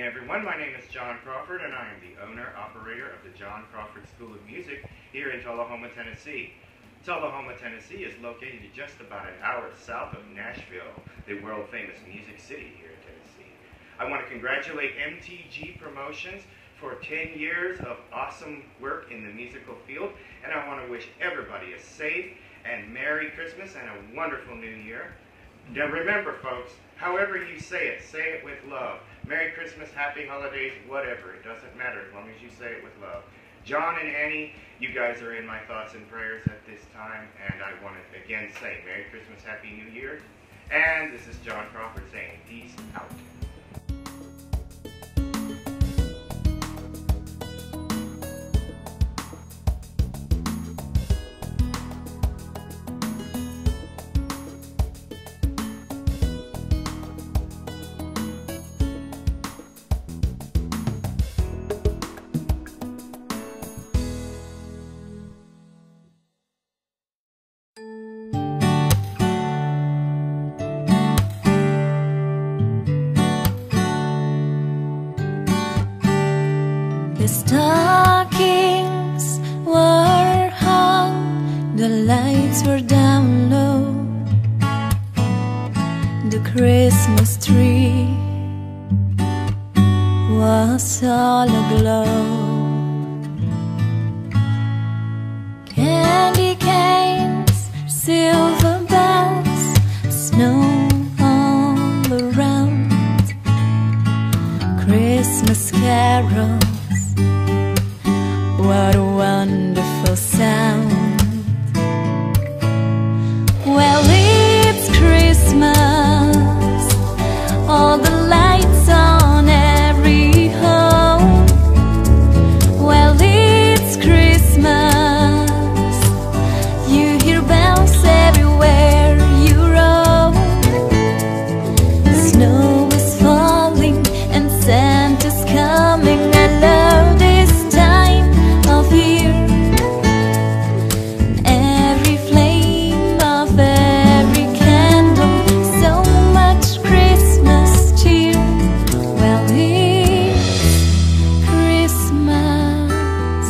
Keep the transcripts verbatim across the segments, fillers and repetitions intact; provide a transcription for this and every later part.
everyone. My name is John Crawford, and I am the owner-operator of the John Crawford School of Music here in Tullahoma, Tennessee. Tullahoma, Tennessee is located just about an hour south of Nashville, the world-famous music city here in Tennessee. I want to congratulate M T G Promotions for ten years of awesome work in the musical field, and I want to wish everybody a safe and Merry Christmas and a wonderful New Year. Now remember, folks, however you say it, say it with love. Merry Christmas, Happy Holidays, whatever. It doesn't matter as long as you say it with love. John and Annie, you guys are in my thoughts and prayers at this time, and I want to again say Merry Christmas, Happy New Year. And this is John Crawford saying peace out. The stockings were hung, the lights were down low, the Christmas tree was all aglow. Candy canes, silver bells, snow all around, Christmas carols. What a wonderful sound. Well, it's Christmas, all the lights on every home. Well, it's Christmas, you hear bells everywhere you roam. Snow is falling and Santa's coming. I love this time of year. Every flame of every candle, so much Christmas cheer. Well, it's Christmas.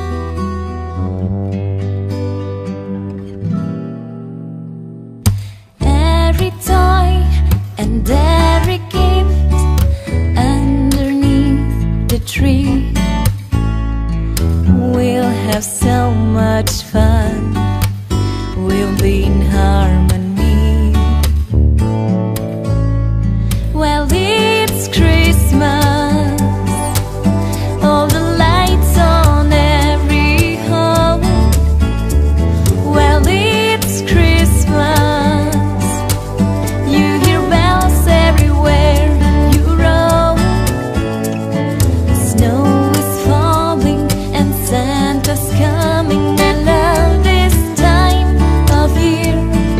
Every toy and every gift underneath the tree. We'll have so much fun, we'll be in harmony. Well, it's Christmas, all the lights on every home. Well, it's Christmas, you hear bells everywhere you roam. Snow is falling and Santa's coming. I love this time of year.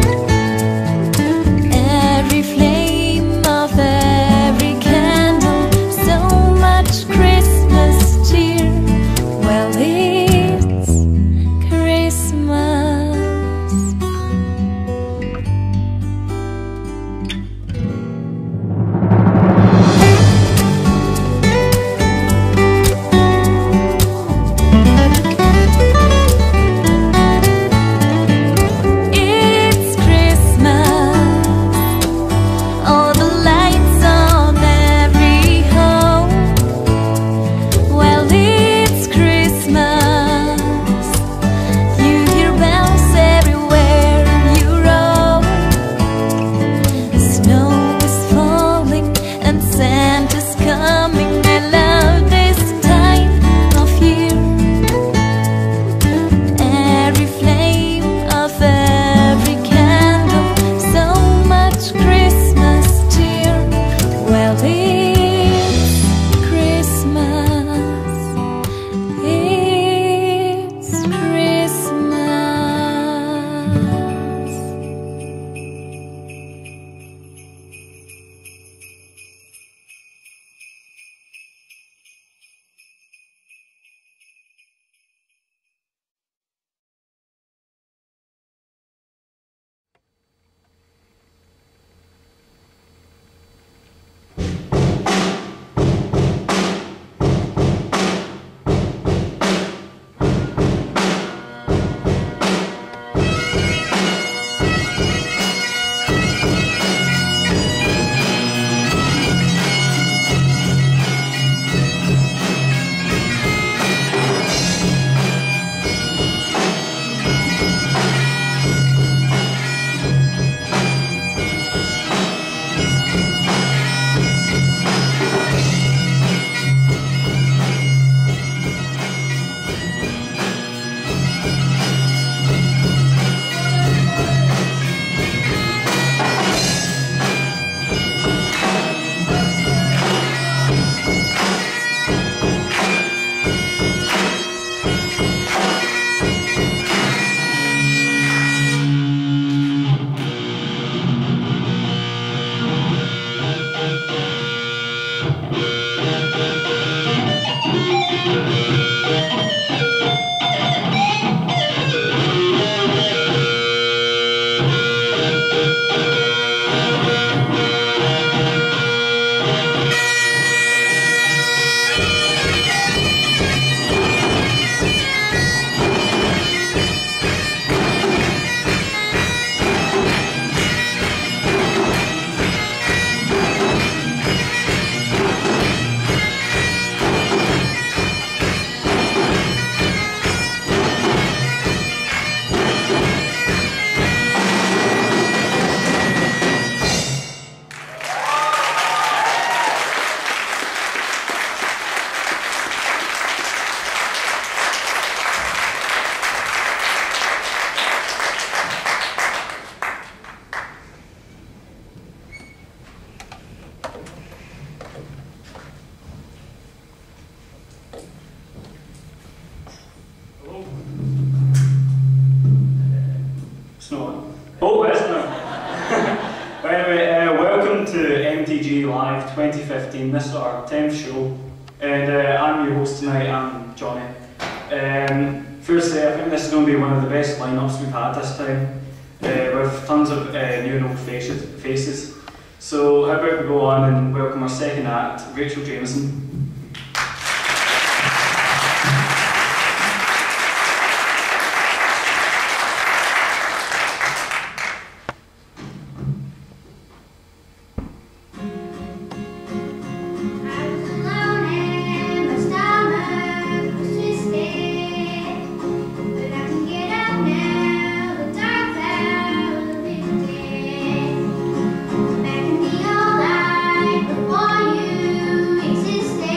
twenty fifteen. This is our tenth show, and uh, I'm your host tonight, I'm Johnny. Um, firstly, I think this is going to be one of the best lineups we've had this time, uh, with tons of uh, new and old faces, faces. So how about we go on and welcome our second act, Rachel Jameson. Before you existed.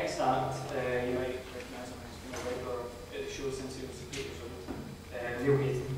next act, uh, you might recognise him as being a regular at the show since he was a eight years old. Uh, Neil Hayton.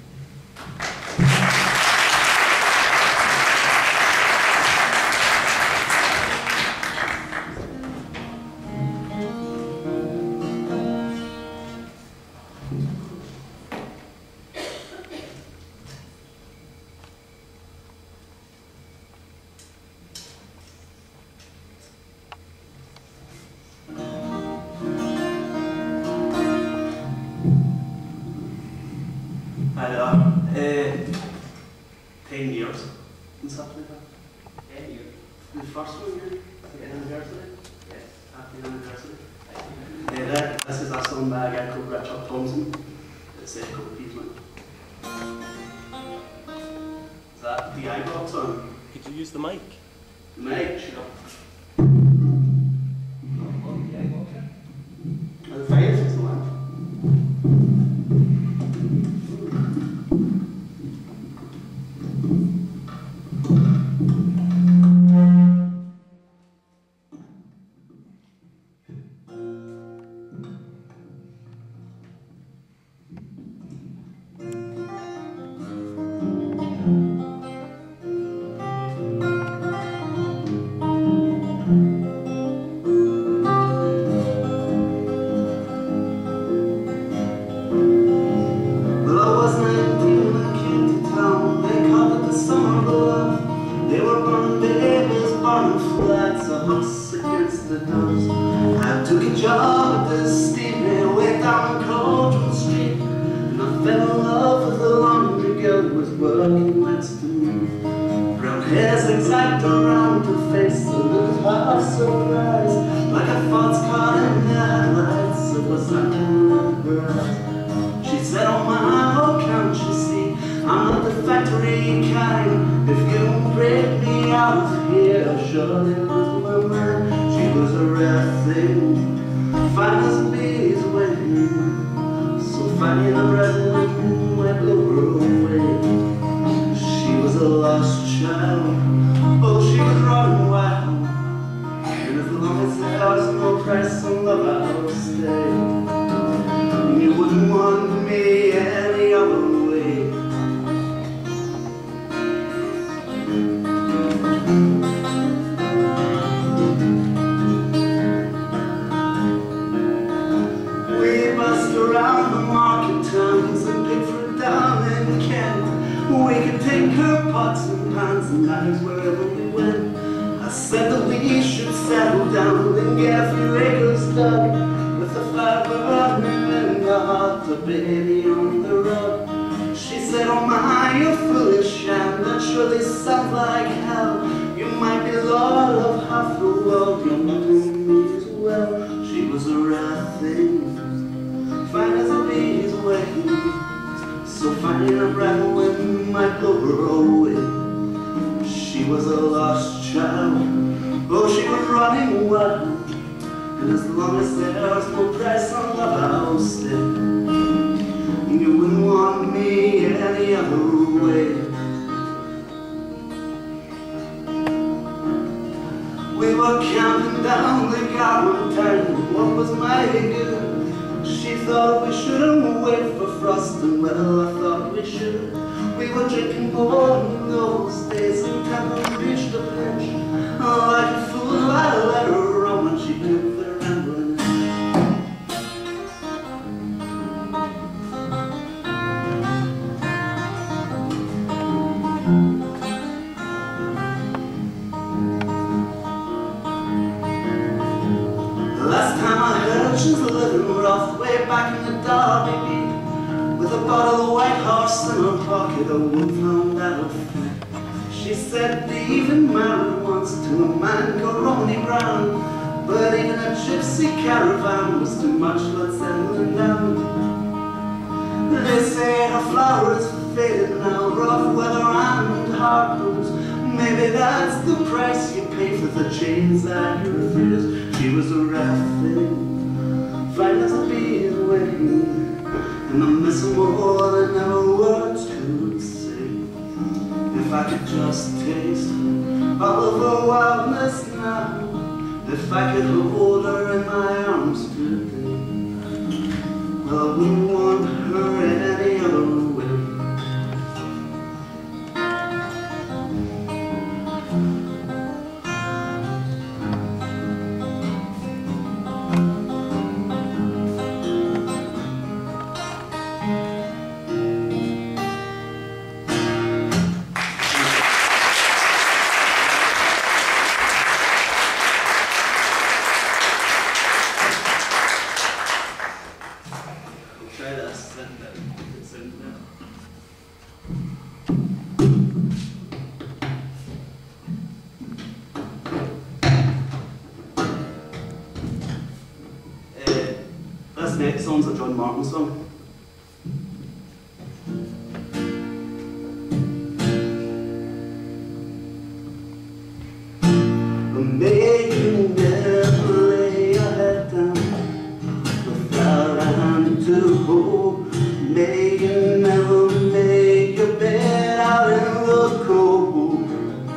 Hi there. Uh, ten years and stuff like that. Ten years. The first one, yeah? The anniversary? Yes. Happy anniversary. Uh, that, this is a song by a guy called Richard Thompson. It's uh, called Peasman. Is that the iBox on? Could you use the mic? The mic, sure. Oh, the iBox, yeah. The files is the one. I took a job at the steaming way down Cauldron Street, and I fell in love with the laundry girl who was working next to me. Brown hair zigzagged around her face, a look half surprised, like a false caught in the headlights. It was something in her eyes. She said, "Oh my, oh can't you see, I'm not the factory kind. If you don't break me out of here, surely lose my mind." She was a rare thing, fine as a bee's wing, so fine in a red wind went blew her away. She was a lost child, oh she was running wild, and as long as there was no price on love I'll stay. You wouldn't want me any other way. Around the market towns and pick fruit down in Kent. We could take her pots and pans and knives wherever we went. I said that we should settle down and get a few acres dug, with a fire burning in the heart, a baby on the rug. She said, "Oh my, you're foolish, and that surely sounds like hell. You might be lord of half the world, you're not doing me as well." She was a rare thing, fine as a bee's wing, so fine in a breath wind might blow her away. She was a lost child, oh she was running wild, and as long as there's no price on love I'll stay. You wouldn't want me any other way. We were camping down the Garden Town, what was my good? She thought we shouldn't wait for frost, and well, I thought we should. We were drinking more in those days, and Temple reached a pinch. Like a fool, I let her run when she took the rambling. Last time I heard she's living rough, way back in the Derby beat, with a bottle of White Horse in her pocket, a wolfhound at her feet. She said they even married once to a man called Ronnie Brown, but even a gypsy caravan was too much for settling down. They say her flower is faded now, rough weather and hard blues. Maybe that's the price you pay for the chains that you refuse. She was a rare thing, fine as a bee's wing, and I miss her more than ever words could say. If I could just taste all of her wildness now, If I could hold her in my arms today, well, I wouldn't want her any other way. Try to send that. Send that. Uh, this next song's a John Martin song. May you never lay your head down without a hand to hold. May you never make your bed out in the cold.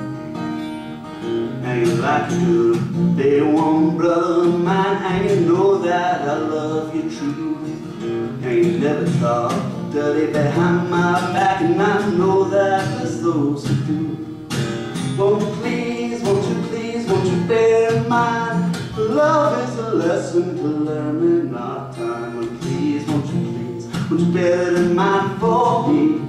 And you like to be one brother of mine, and you know that I love you true. And you never talk dirty behind my back, and I know that there's those who do. Won't you please, won't you please, won't you bear in mind, love is a lesson to learn in our time. And please, won't you please, won't you bear it in mind for me.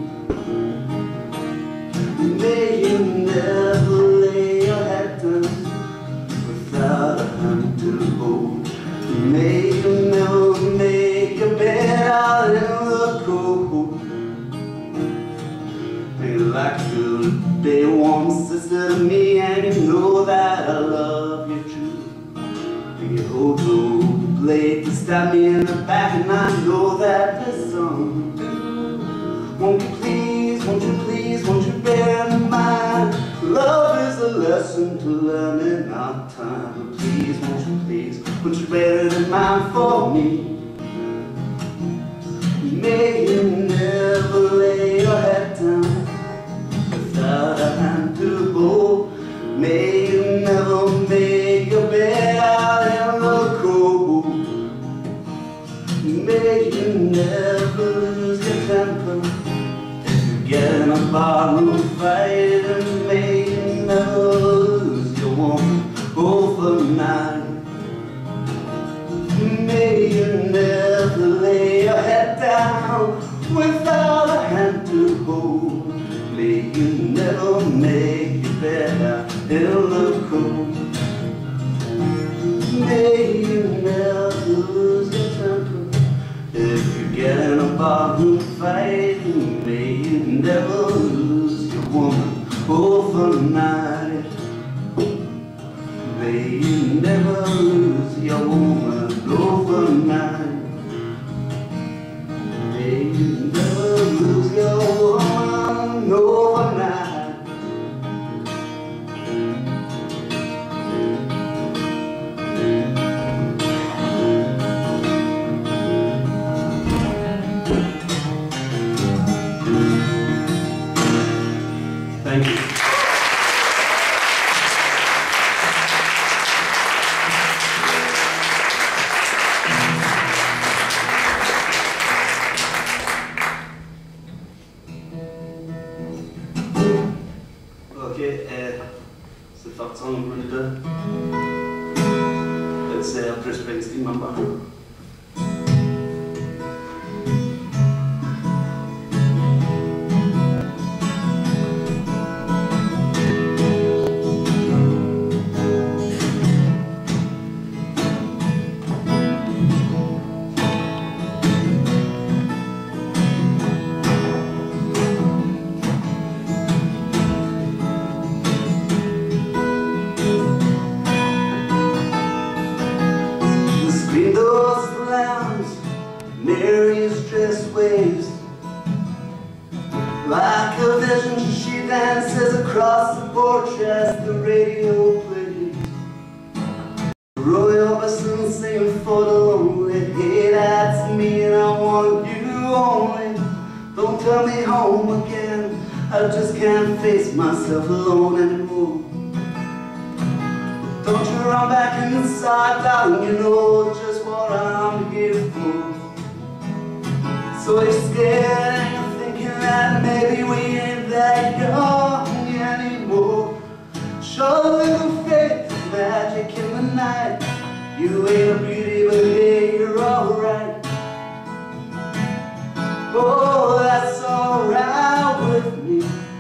May you never lay your head down without a hand to hold. May you never make your bed out in the cold. May you like to be one sister to me, and you know that I love you true. And you hold no blade to stab me in the back, and I know that there's some do. Won't you please, won't you please, won't you bear in mind, love is a lesson to learn in our time. Please, won't you please, won't you bear it in mind for me. May you never lay your head down without a hand to hold. May you never make your bed out in the cold. May you never lose your temper if you get in a barroom fight. And may you never lose your woman overnight. May you never lay your head down without a hand to hold. May you never make your bed out in the cold. May you never lose your temper if you get in a barroom fight. May you never lose your woman overnight. May you never lose your woman overnight. May you never lose your woman overnight. Thank you. Okay, uh, it's the third song I'm going to do. It's uh, Bruce Springsteen number. Mary's dress waves like a vision. She dances across the porch as the radio plays. Roy Orbison singing for the lonely. Hey, that's me and I want you only. Don't tell me home again, I just can't face myself alone anymore. Don't you run back inside, darling, you know just what I'm here for. So you're scared and you're thinking that maybe we ain't that young anymore. Show a little faith, magic in the night. You ain't a beauty, but yeah, you're alright. Oh, that's alright with me.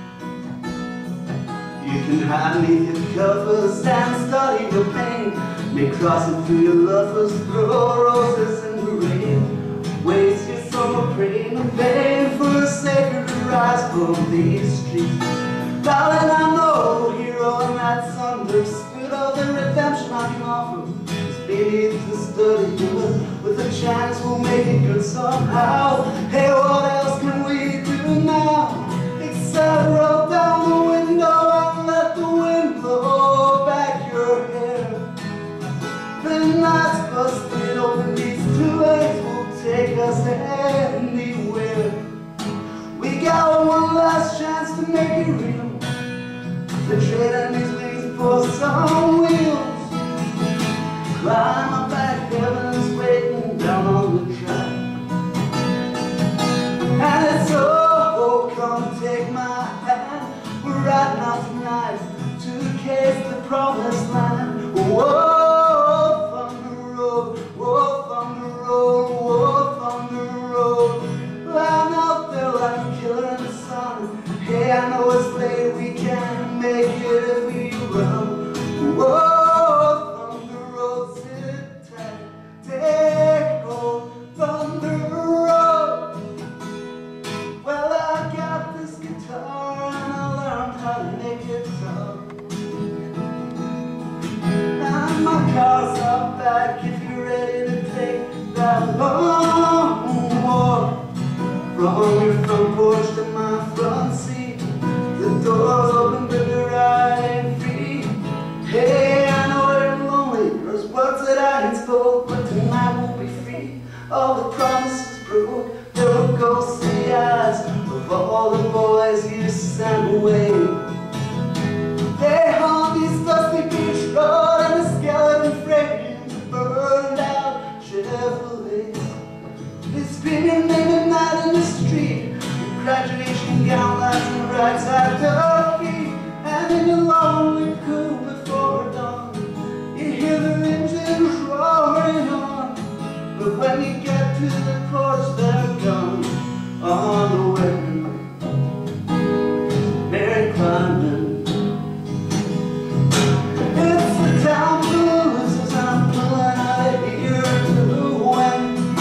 You can hide beneath your covers and study the pain. May cross it through your lovers, throw roses in the rain. Waste your summer praying in vain for a savior to rise from these streets. Darling, I'm no hero and that's understood. All the redemption I can offer is beneath the study. With a chance we'll make it good somehow. Hey, what else can we do now? Except roll down the window and let the wind blow back your hair. The night's busted open, these two legs will take us anywhere. We got one last chance to make it real. The trading these wings for some wheels. Climb up back, heaven's waiting down on the track. And it's oh, come take my hand. We're riding out tonight to case the promised land. Whoa, thunder road, whoa, thunder road, whoa, thunder road. I'm out there like a killer in the sun. Hey, I know it's late, we can make it if we run. Whoa, thunder road, sit tight, take hold, thunder road. Well, I got this guitar and I learned how to make it tough. And my car's up back if you're ready to take that long walk. From your front porch to my front seat, the door's open but the ride ain't free. Hey, I know you're lonely, there's words that I ain't spoke, but tonight we'll be free. All the promises broke, there will ghosts in the eyes of all the boys you sent away. They haunt these dusty beach road and the skeleton frames of burned out Chevrolets. It's been your name at night in the street, your graduation gown lies in the right side of your feet, and in your lonely cool before dawn, you hear the engines roaring on. But when you get to the porch, they're gone on the way. Mary climbing. It's the town blues as I'm pulling out of here to win.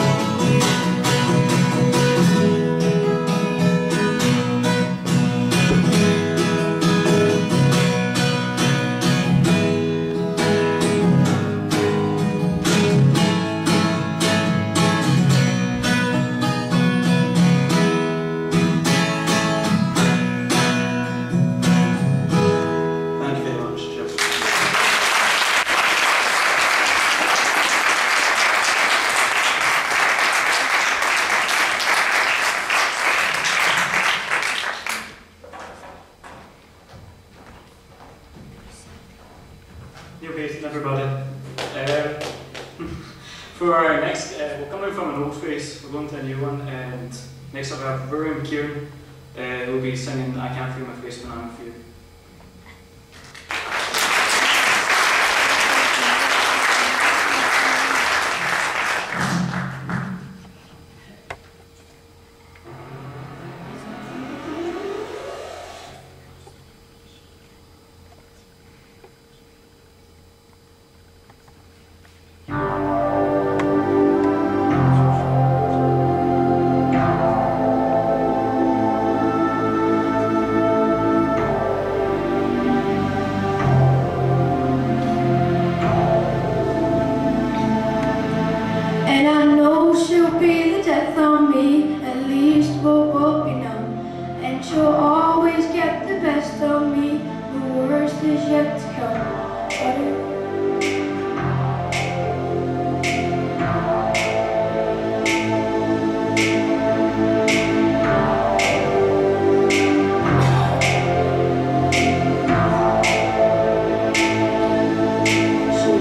New face, everybody. Um, for our next, uh, we're coming from an old face, we're going to a new one, and next up we have Burry McKieran, uh, who will be singing I Can't Feel My Face When I'm With You. And I know she'll be the death on me, at least what will be known. And she'll always get the best of me, the worst is yet to come. But it She'll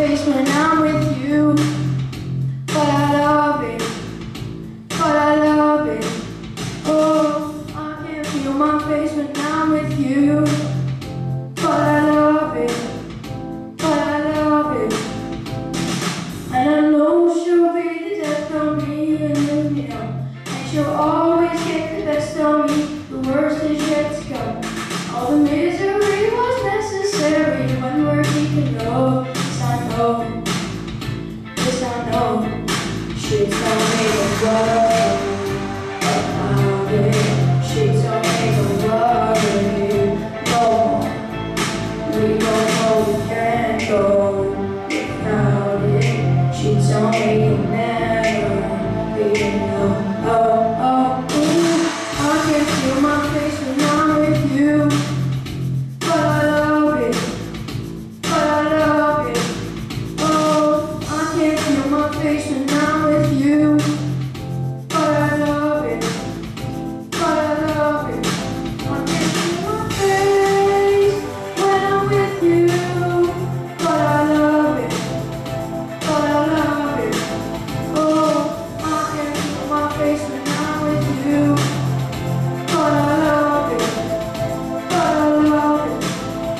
face when I'm with you. But I love it, but I love it. Oh, I can feel my face when I'm with you. But I love it, but I love it. And I know she'll be the death of me, and then, you know, and she'll always get the best of me. The worst is yet to come. All the misery was necessary when we're keeping love. Yes, I know, yes, I know. She's gonna make a world about it. She's gonna make a worry no more. We don't know we can't go without it. She's gonna make it never be enough. Oh, oh, ooh. I can feel my face when I'm with you. But I love it, but I love it. Oh, I can feel my face when I'm with you. But I love it, but I love it. I can feel my face when I'm with you. But I love it, but I love it. Oh, I can feel my face when I'm with you. But I love it, but I love it.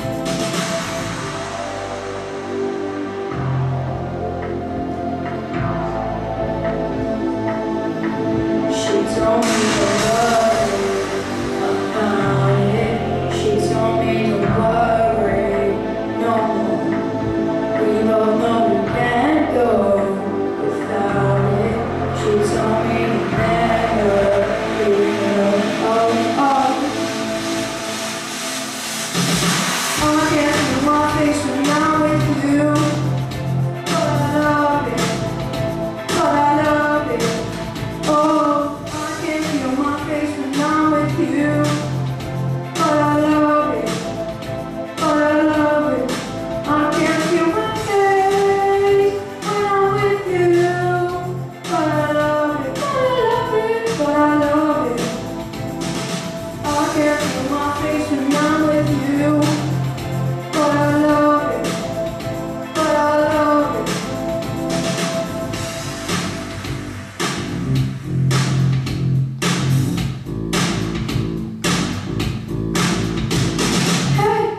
She told me to worry about it. She told me to worry no more. We both know we can't go without it. She told me to never be enough. Oh, oh. I can't feel my face when I'm with you. But I love it, but I love it. Oh, I can feel my face when I'm with you. But I love it, but I love it. I can feel my face when I'm with you. But I love it, but I love it, but I love it. I can feel my face when I'm with you. But I love it, but I love it. Hey!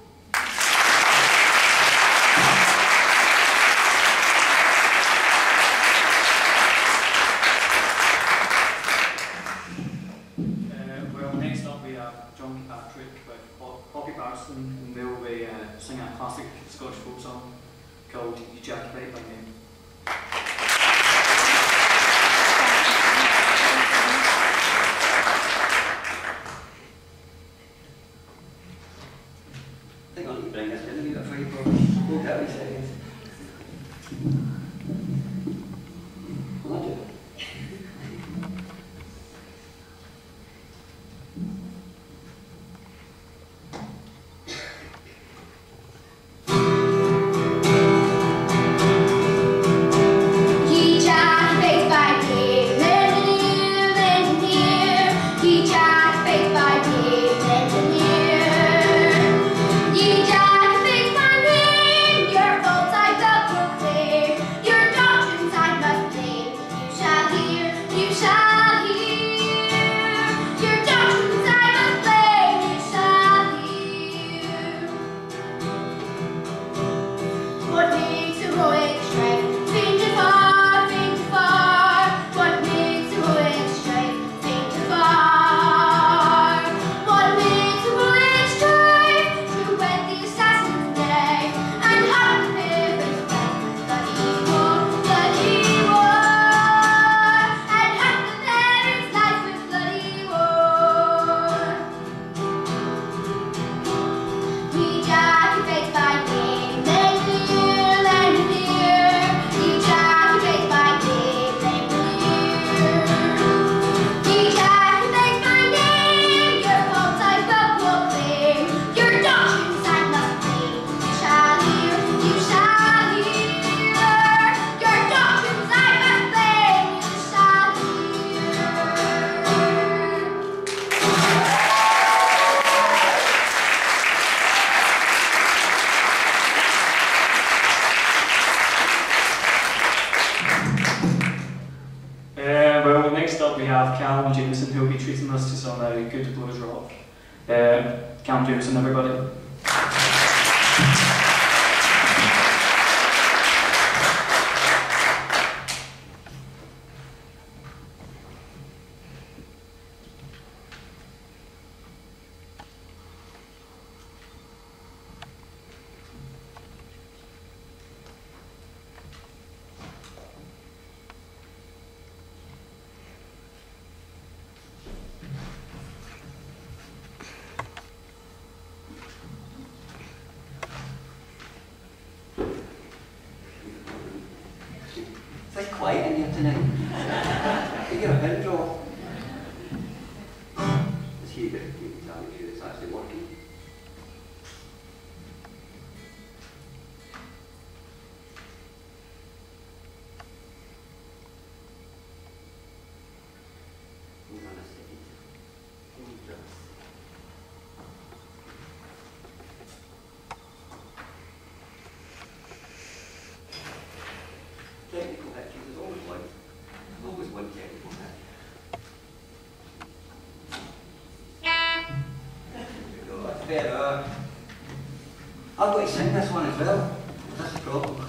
Uh, well, next up we have John Patrick with Bob- Bobby Barston, and they'll be uh, singing a classic Scottish folk song called You Jacobite by Name. Hang on, you bring us in, you got three problems. We'll go in seconds. I'll do it. You have Callum Jameson who will be treating us to some uh, good blues rock. Um, Callum Jameson, everybody. It's like quiet in here tonight. You get a pin drop. Let's hear it. Tell me if it's actually working. Hold on a second. Hold on. Technical hitches, there's always one. There's always one technical hitch. There we go, that's better. I've got to sing this one as well. That's the problem.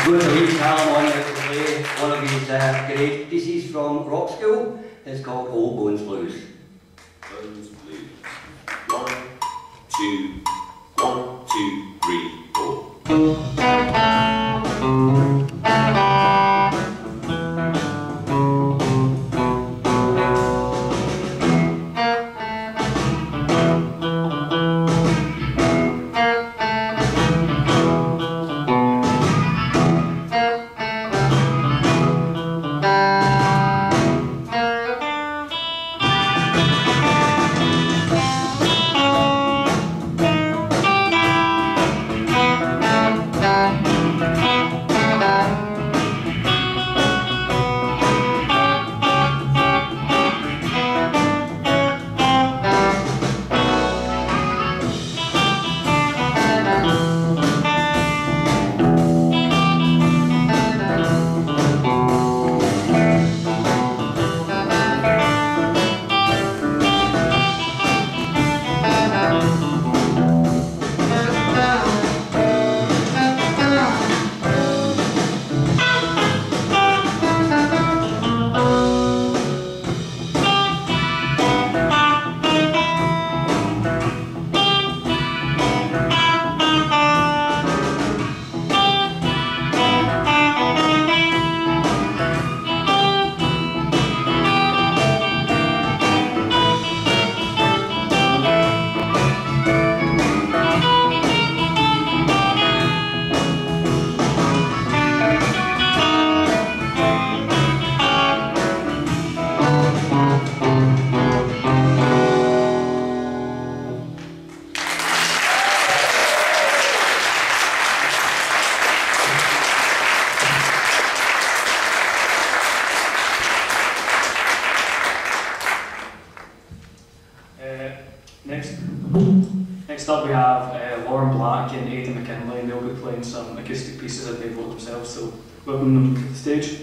going to leave Callum on now to play one of his uh, great pieces from rock school. It's called Old Bones Blues. Bones Blues. One, two, one, two, three, four. Next, next up we have uh, Lauren Black and Aidan McKinley, and they'll be playing some acoustic pieces that they wrote themselves, so welcome them to the stage.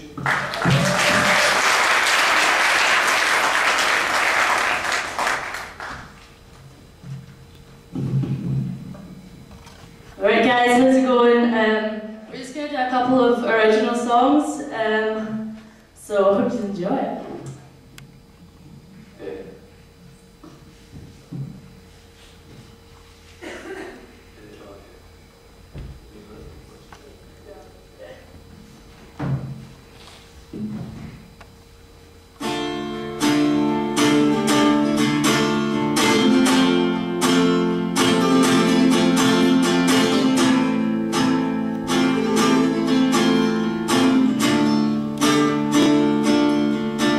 Alright guys, how's it going? Um, we're just going to do a couple of original songs, um, so I hope you enjoy it. Thank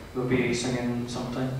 we'll be singing sometime.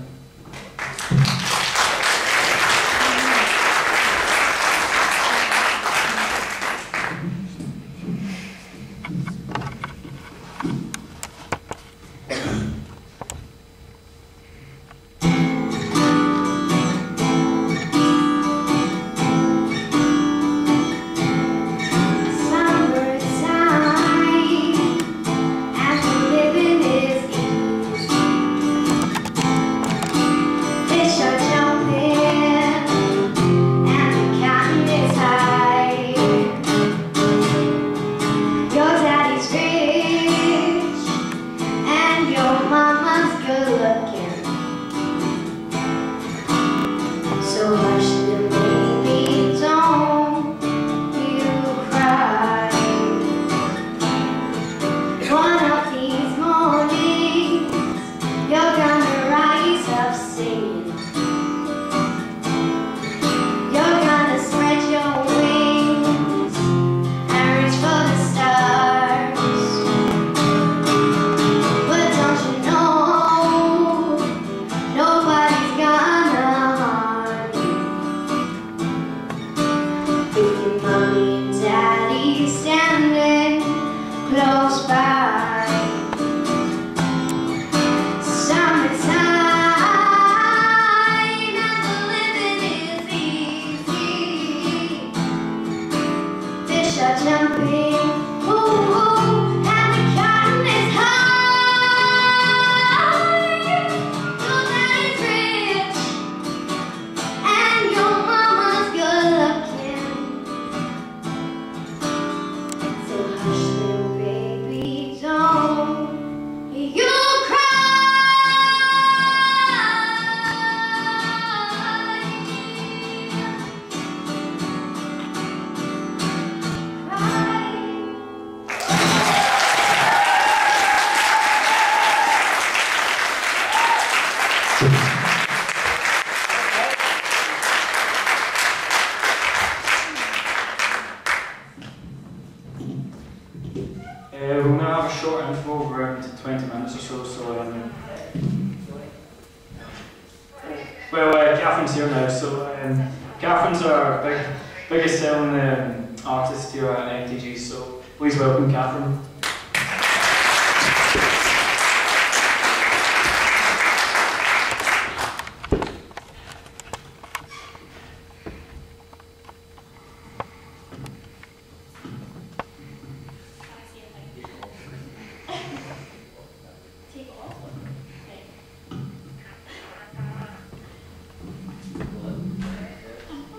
Well, uh, Catherine's here now, so um, Catherine's our big, biggest selling um, artist here at M T G, so please welcome Catherine.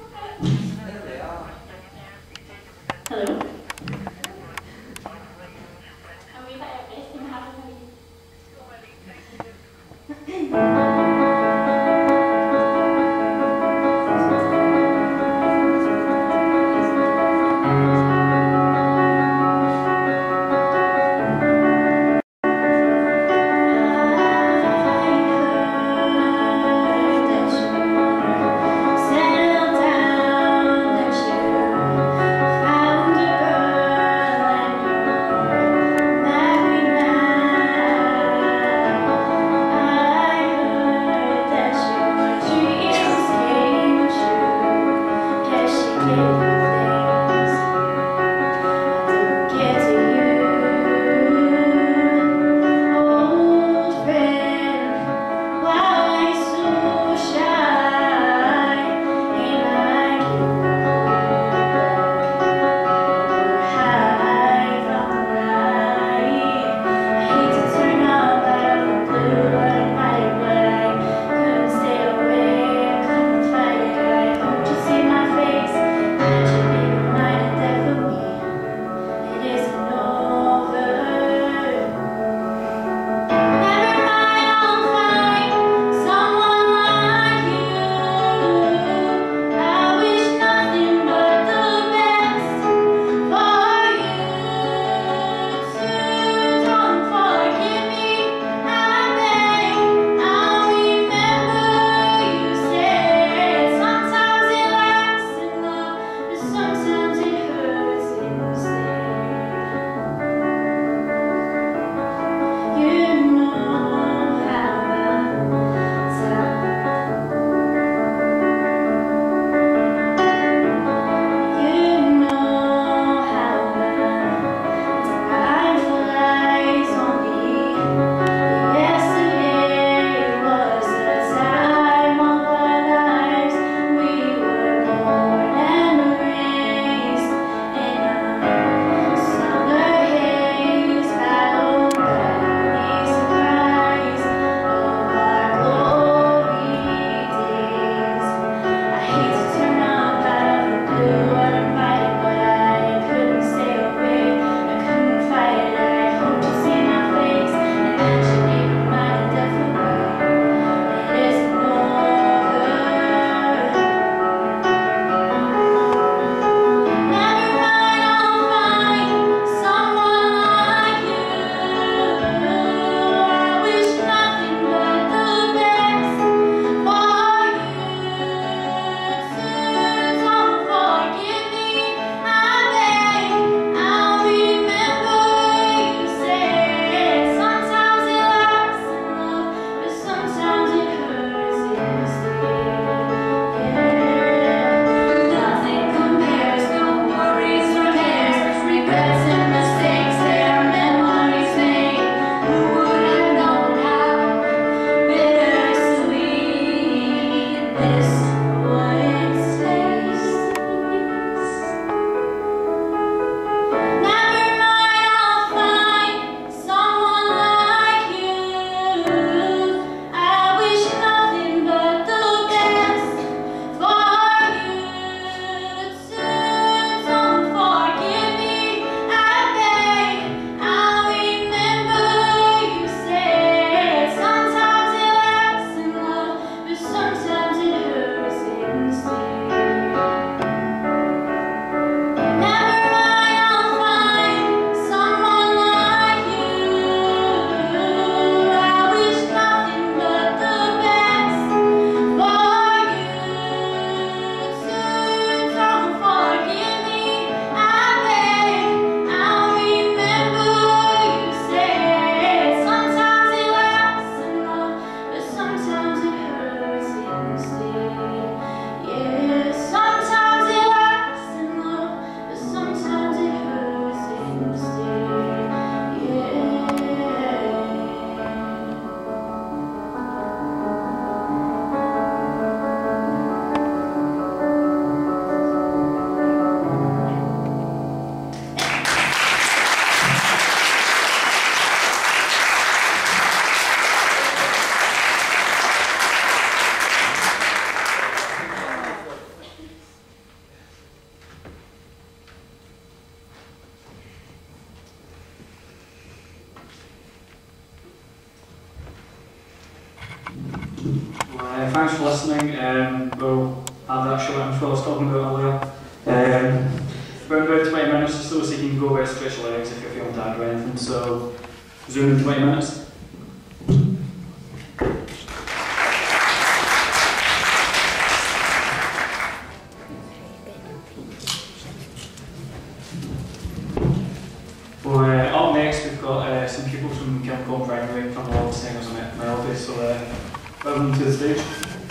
Hello. for listening. Um, we'll have that short intro I was talking about earlier. Um, we're about twenty minutes or so, so you can go about stretch your legs if you're feeling tired or anything. So, zoom in twenty minutes. Well, uh, up next we've got uh, some people from Kilmacombe Primary, from all the singers in my office, so uh, welcome to the stage.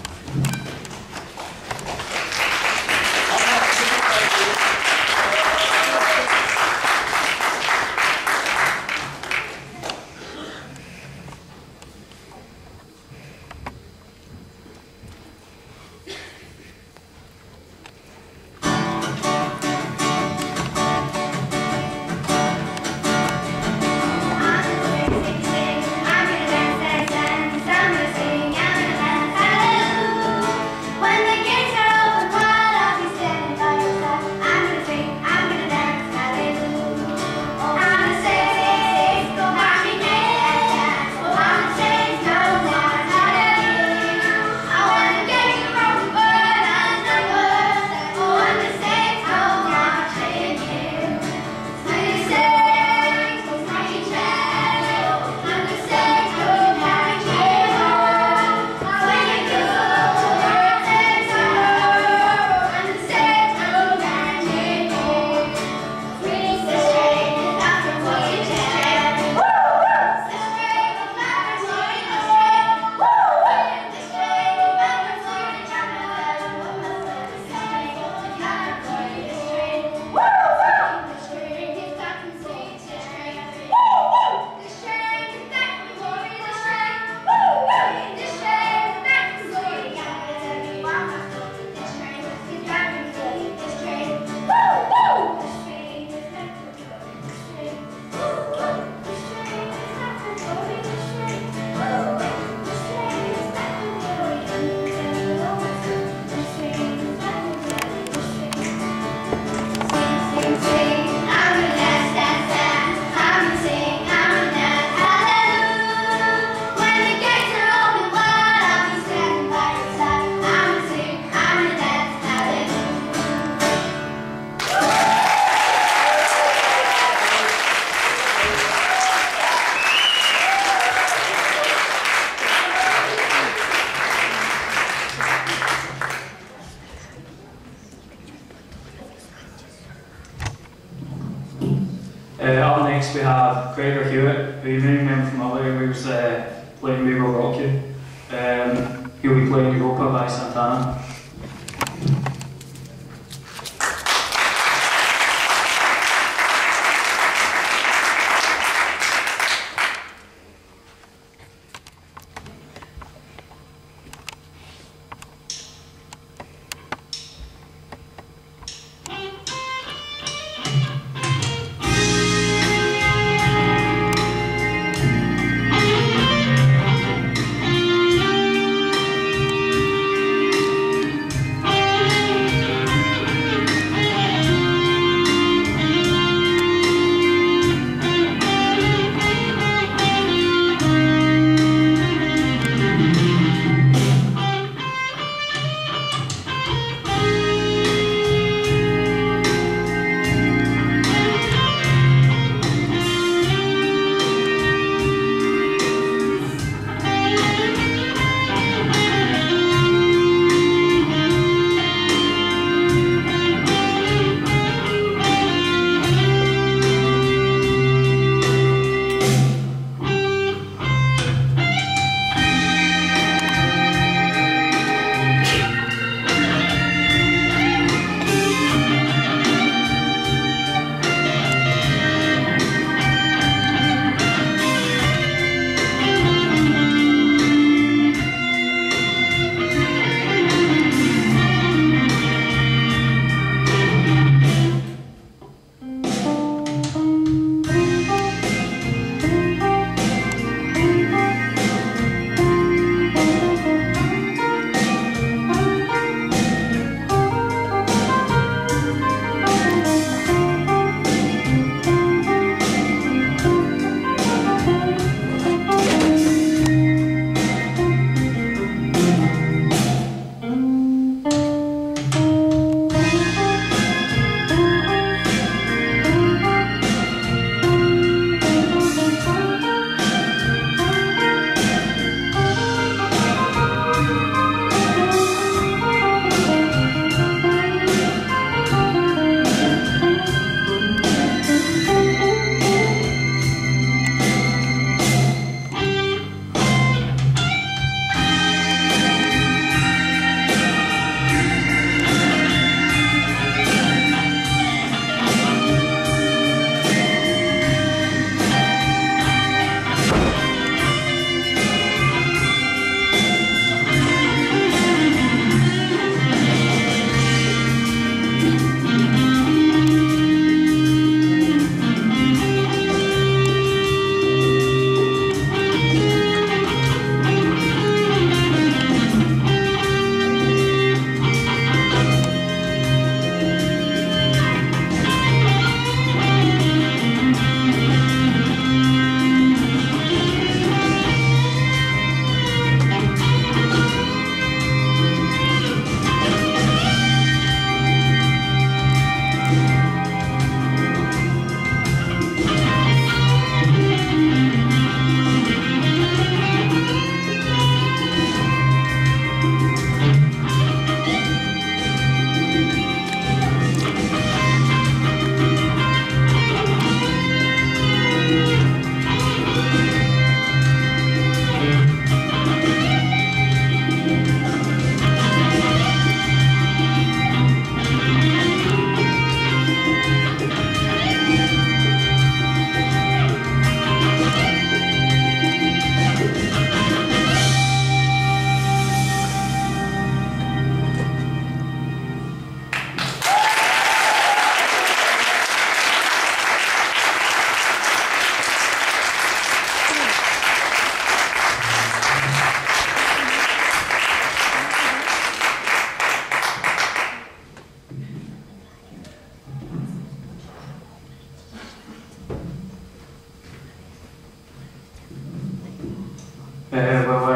Next we have Gregor Hewitt, who you may remember from earlier, who was uh, playing We Will Rock You. Um, he'll be playing Europa by Santana.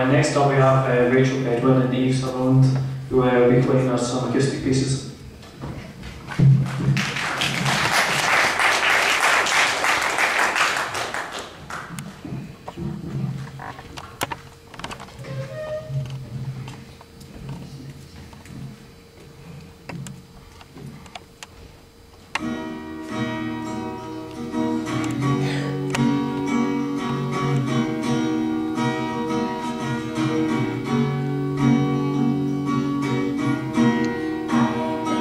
and next up we have uh, Rachel Bedwin and Eve Sutherland, who uh, will be playing us some acoustic pieces. I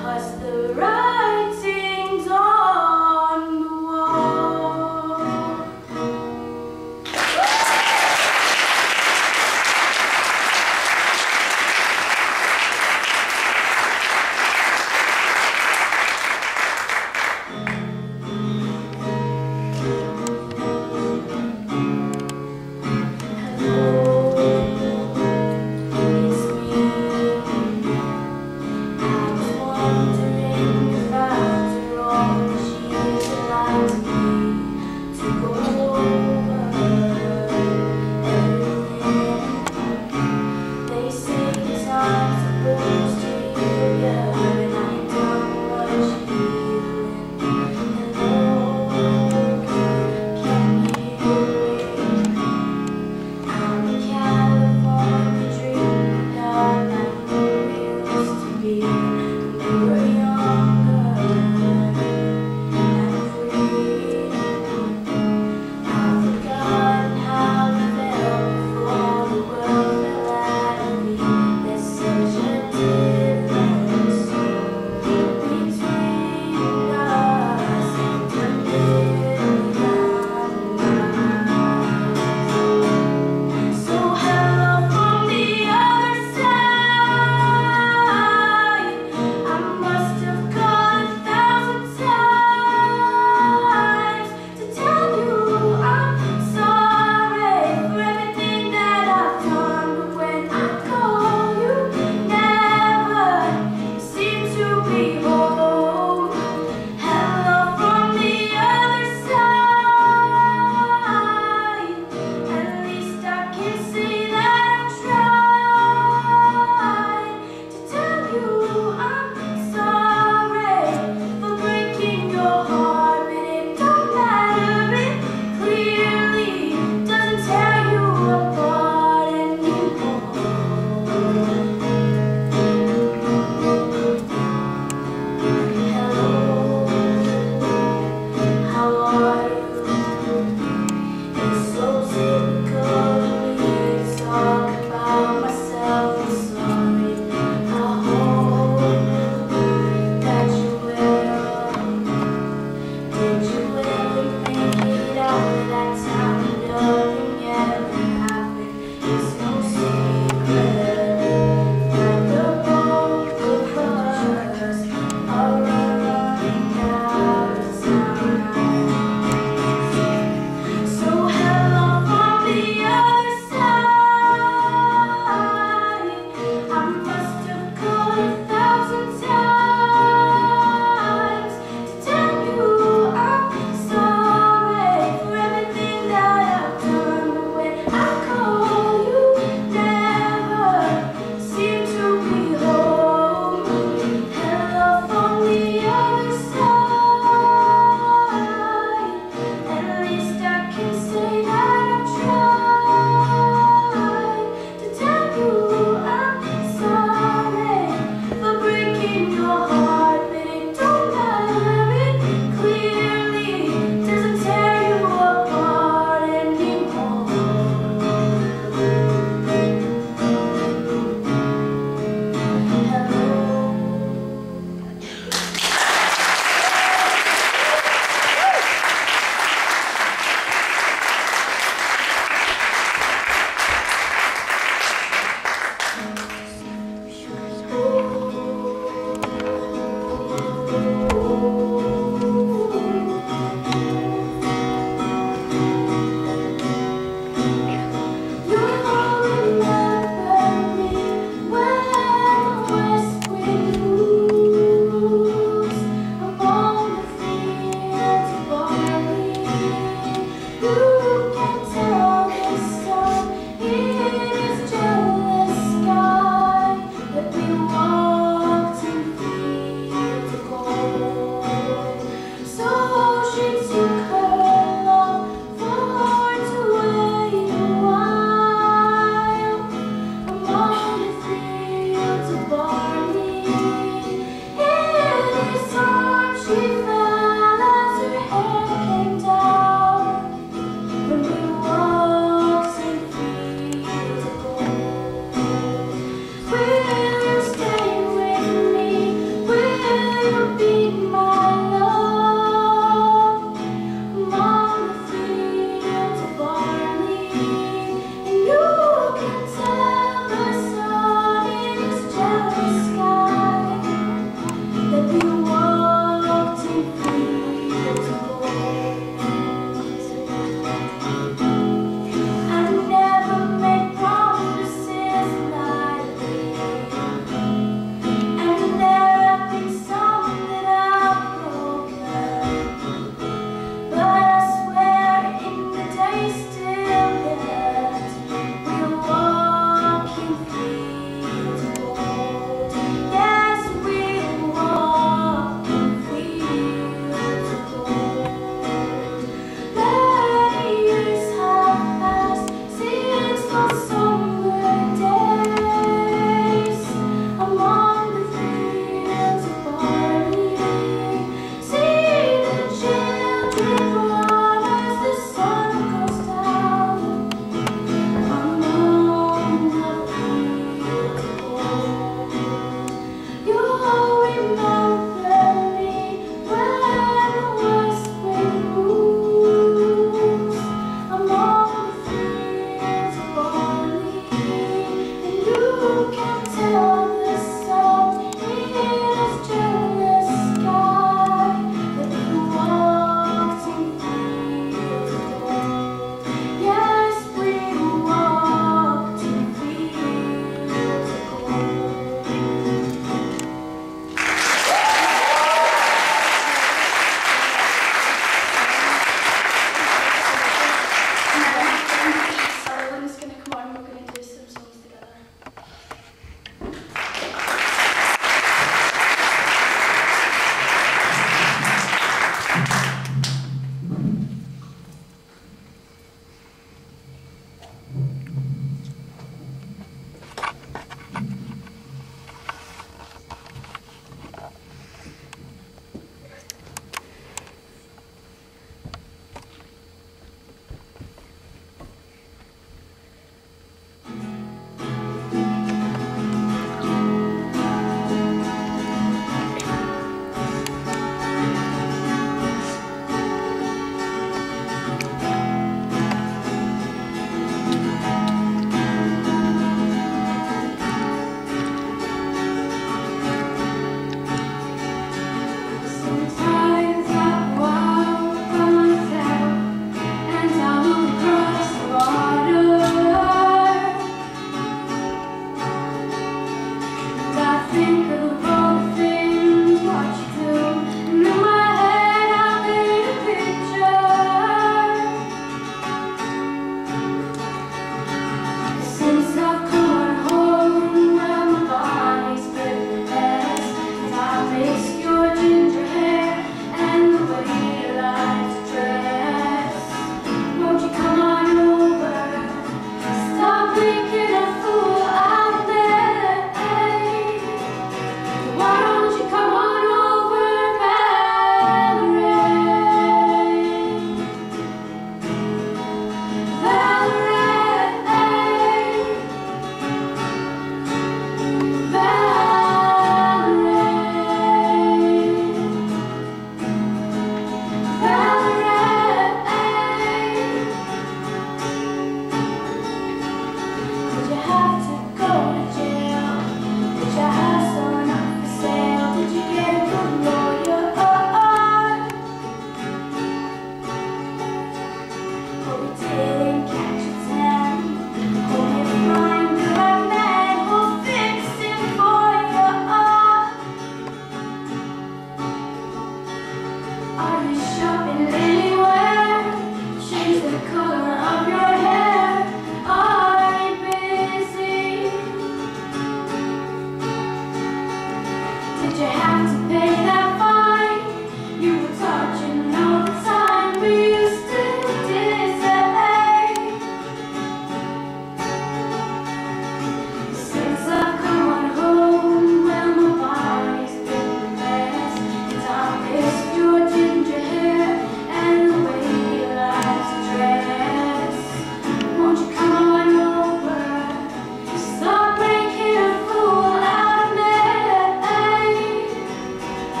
Bye.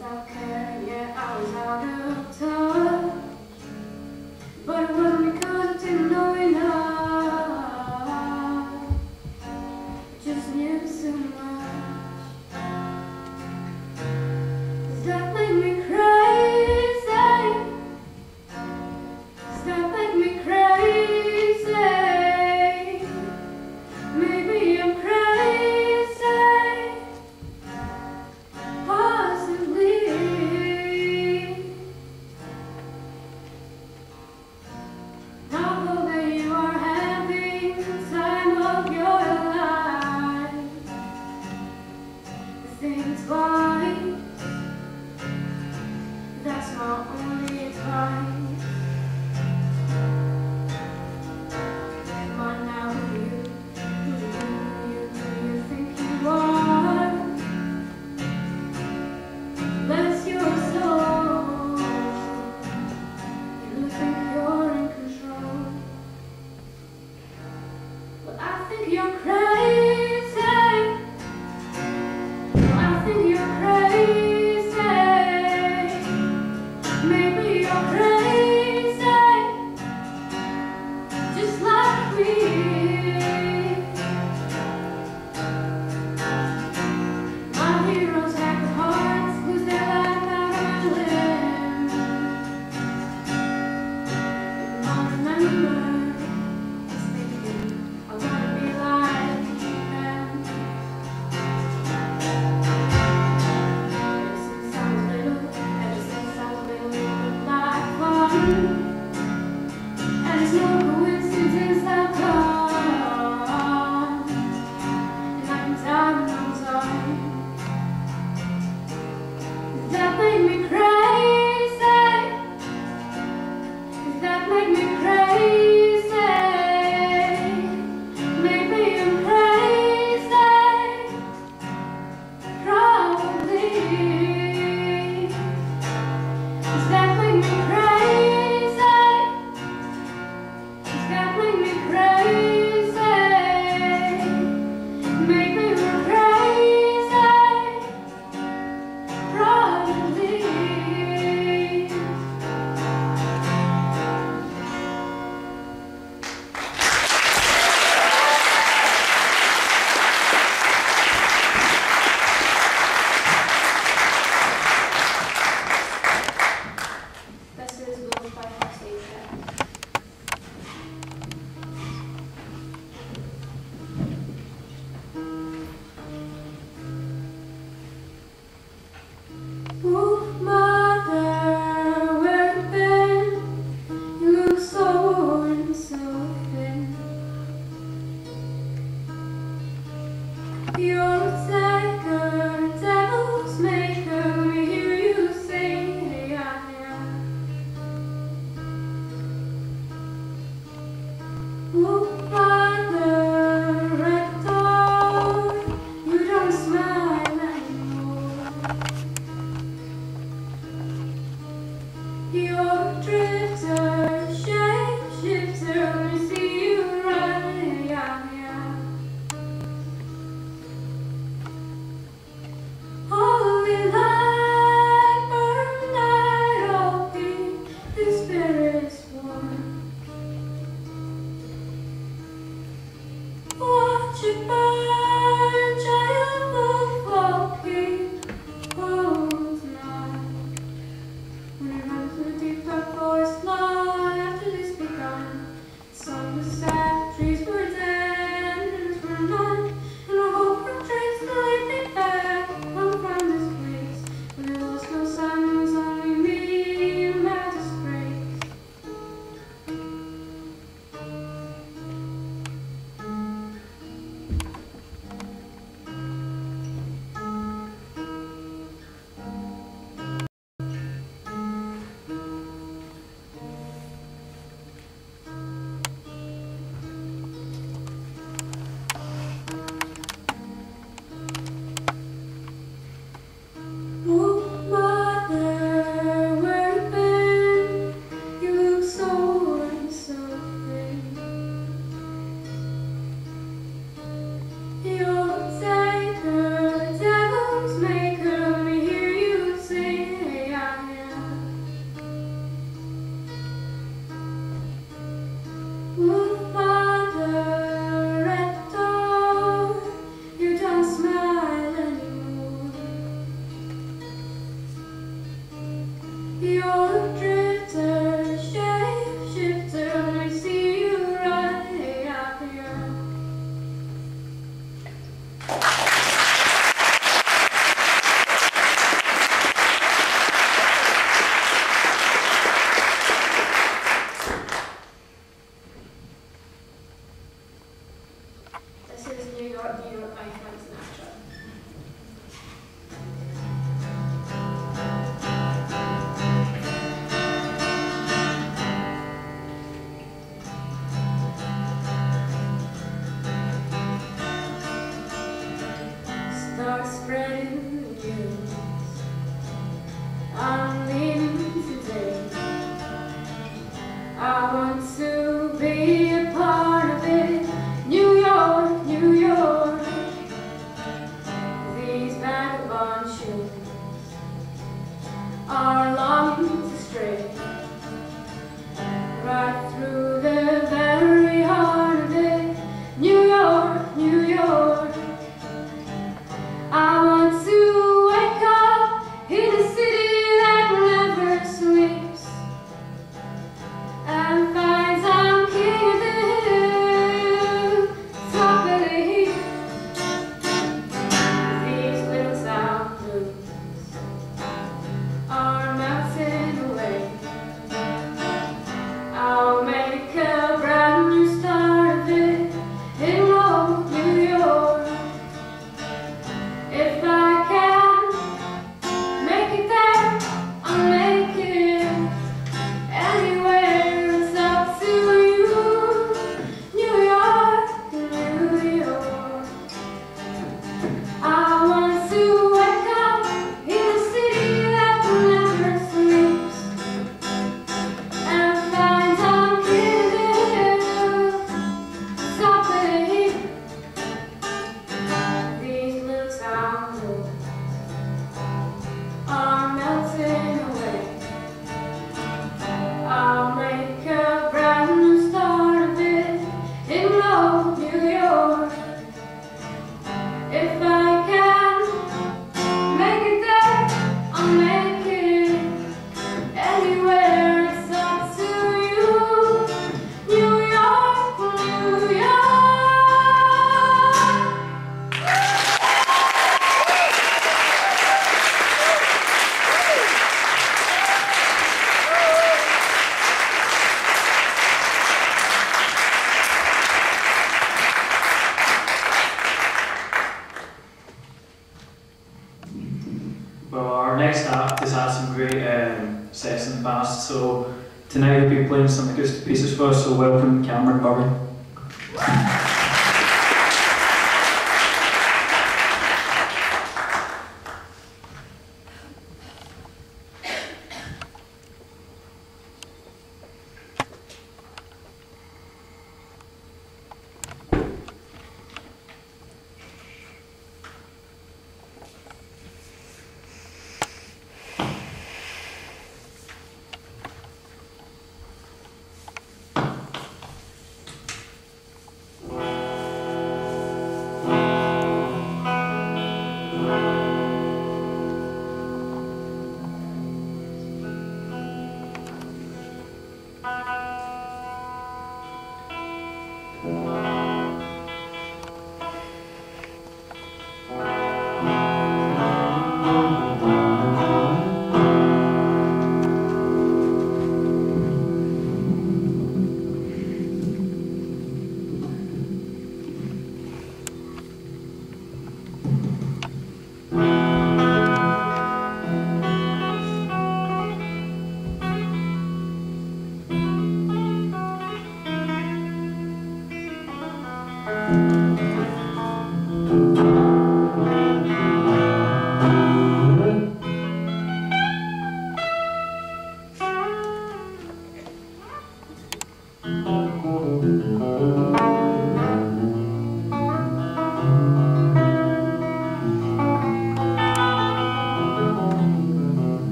without care, yeah, I was out of touch. But it wasn't because I didn't know enough, I just knew so much. Does that make me crazy? Does that make me crazy? Maybe I'm crazy, possibly. You're a drifter, shapeshifter, we see you right out here. This is New York, New York by Frank Sinatra. Start spreading the news. I'm leaving today. I want to be a part of it. New York, New York. These vagabond shoes are longing to stray right through the very heart of it. New York, New York. I want to wake up in a city that never sleeps and find some king of the hill, top of the heap. These little sound blues are melting away. I'll make a brand new start of it in old New York. If I can make it there, I'll make it anywhere. It's up to you, New York, New York. I want to wake up in a city that never sleeps and find some kid top of the heap. These little towns are melting away. I'll make a brand new start of it in old New York. If I can make it there, I'll make it anywhere. It's up to you, New York, New York. Well, our next act has had some great um, sets in the past, so tonight we'll be playing some acoustic pieces for us, so welcome Cameron Murray.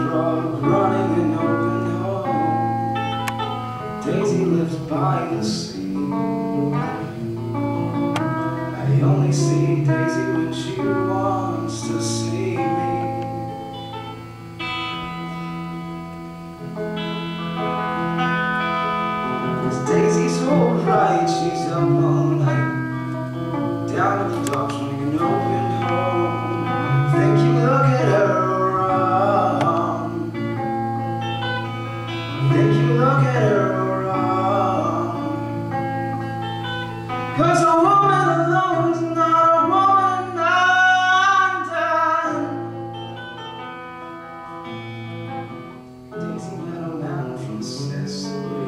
brook running an open home. Daisy lives by the sea. I only see Daisy when she wants to see me. Daisy's alright, she's up all night, down at the docks running an open home. Think you look at her wrong. Think you look at her wrong. 'Cause a woman alone's not a woman undone. Daisy met a man from Sicily.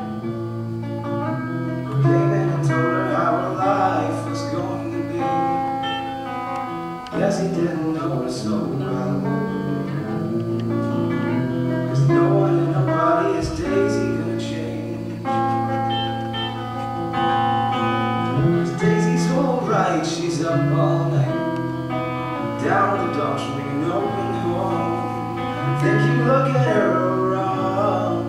Came in and told her how her life was going to be. Yes, he didn't know her so well, 'cause no one and nobody is Daisy gonna change. 'Cause Daisy's alright, she's up all night, down at the docks running an open home. Think you look at her wrong.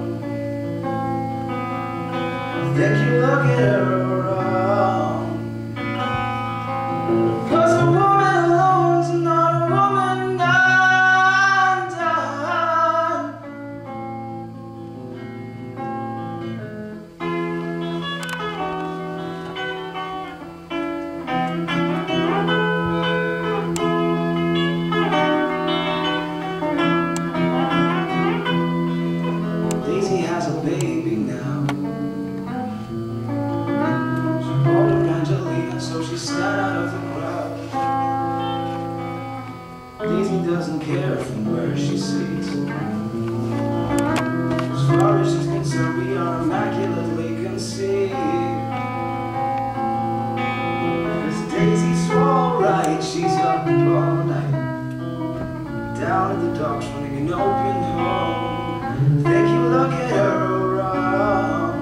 Think you look at her wrong. 'Cause a woman alone's not a woman undone. Daisy has a baby now. So she sat out of the crowd. Daisy doesn't care from where she sits. As far as she's concerned, we are immaculately conceived. 'Cause Daisy's alright, she's up all night, down at the docks running an open home. Think you look at her wrong.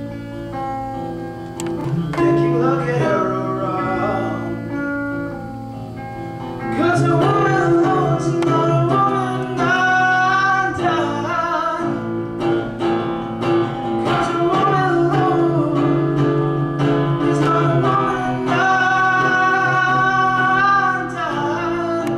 Think you look at her wrong. 'Cause a woman alone's not a woman undone. 'Cause a woman alone is not a woman undone.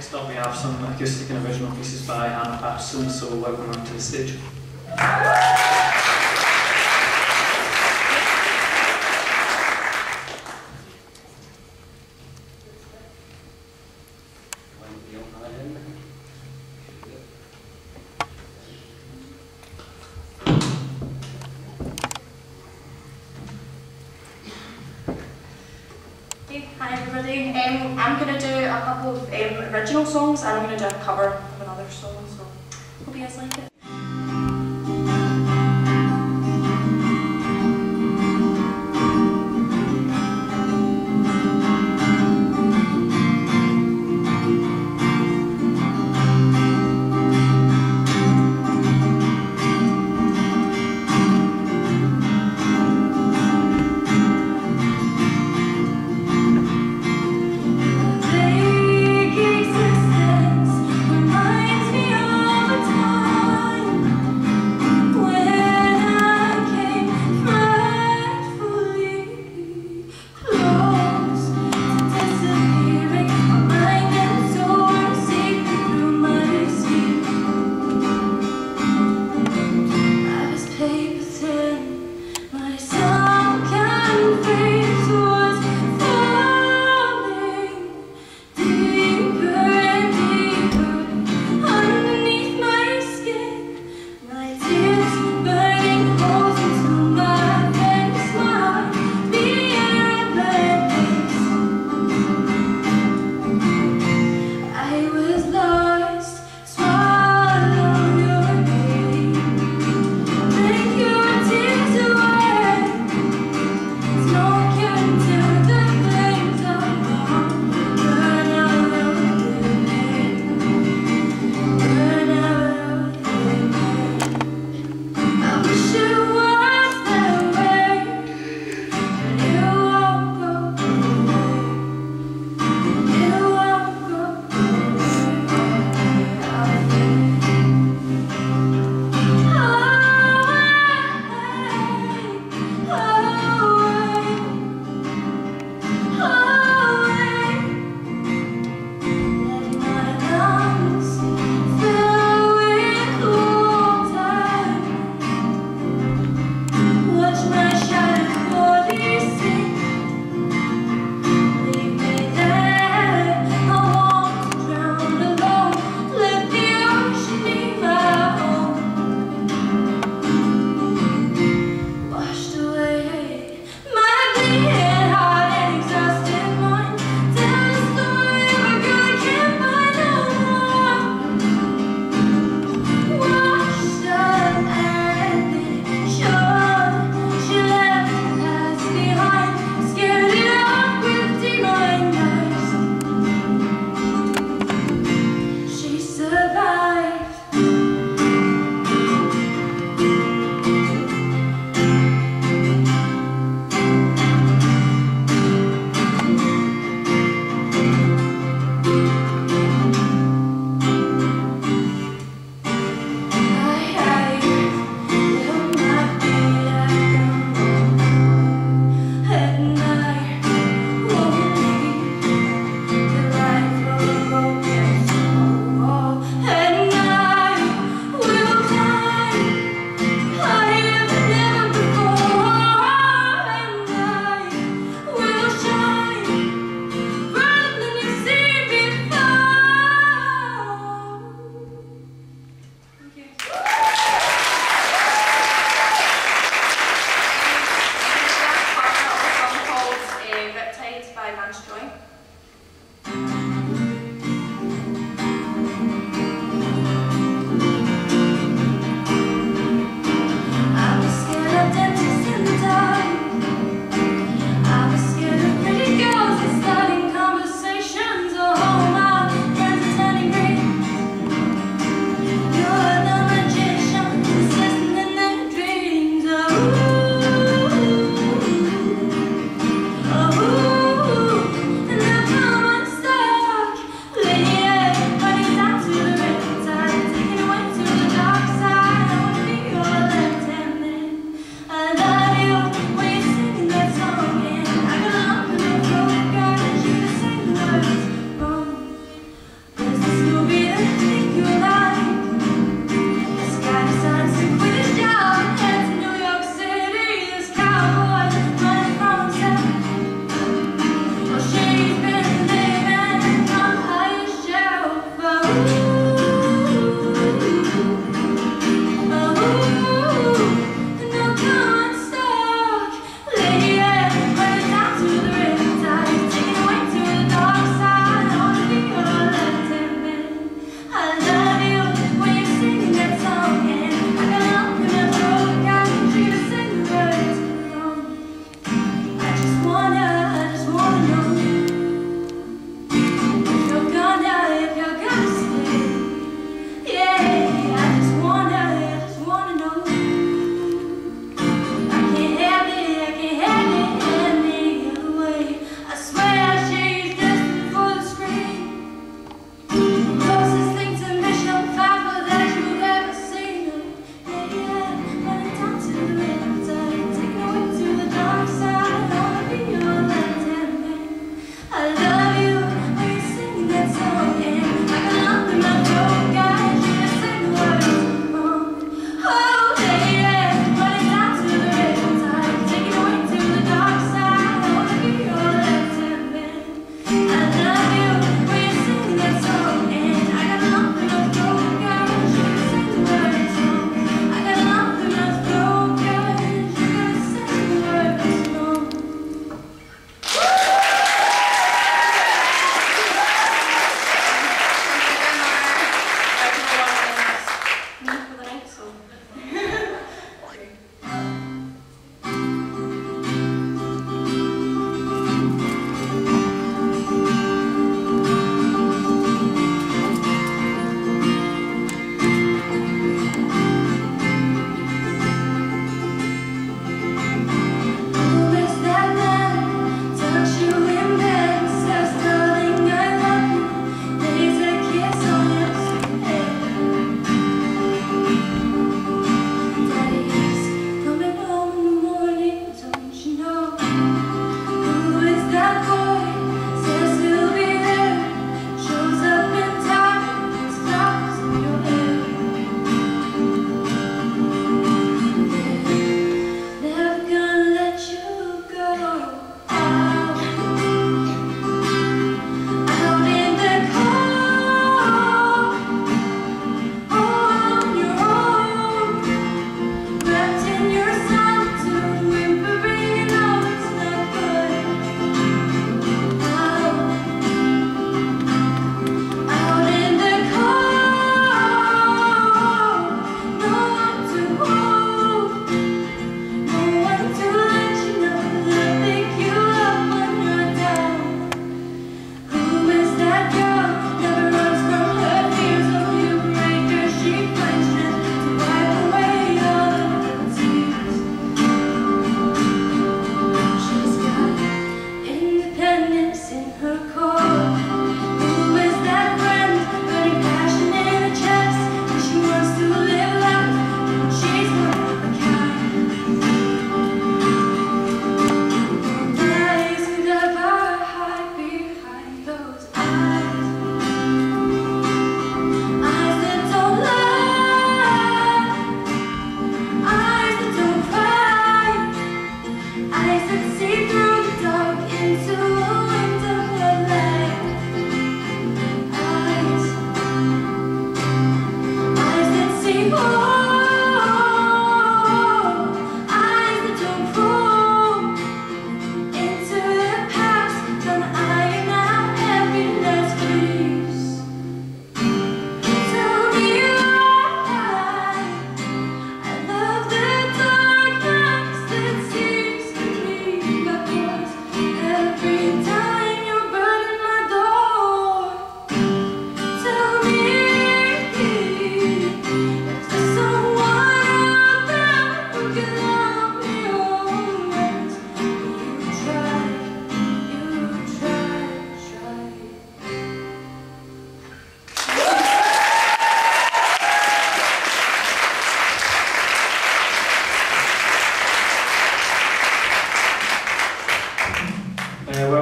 Next up we have some acoustic and original pieces by Anna Patterson, so welcome her to the stage. Hi everybody, um, I'm going to do a couple of um, original songs and I'm going to do a cover of another song, so hope you guys like it. Reminds me of a time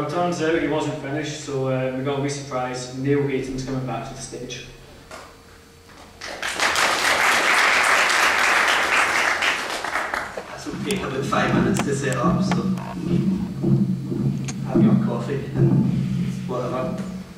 Well, it turns out he wasn't finished, so uh, we got a wee surprise. Neil Hayton's coming back to the stage. This will take about five minutes to set up, so have your coffee and whatever.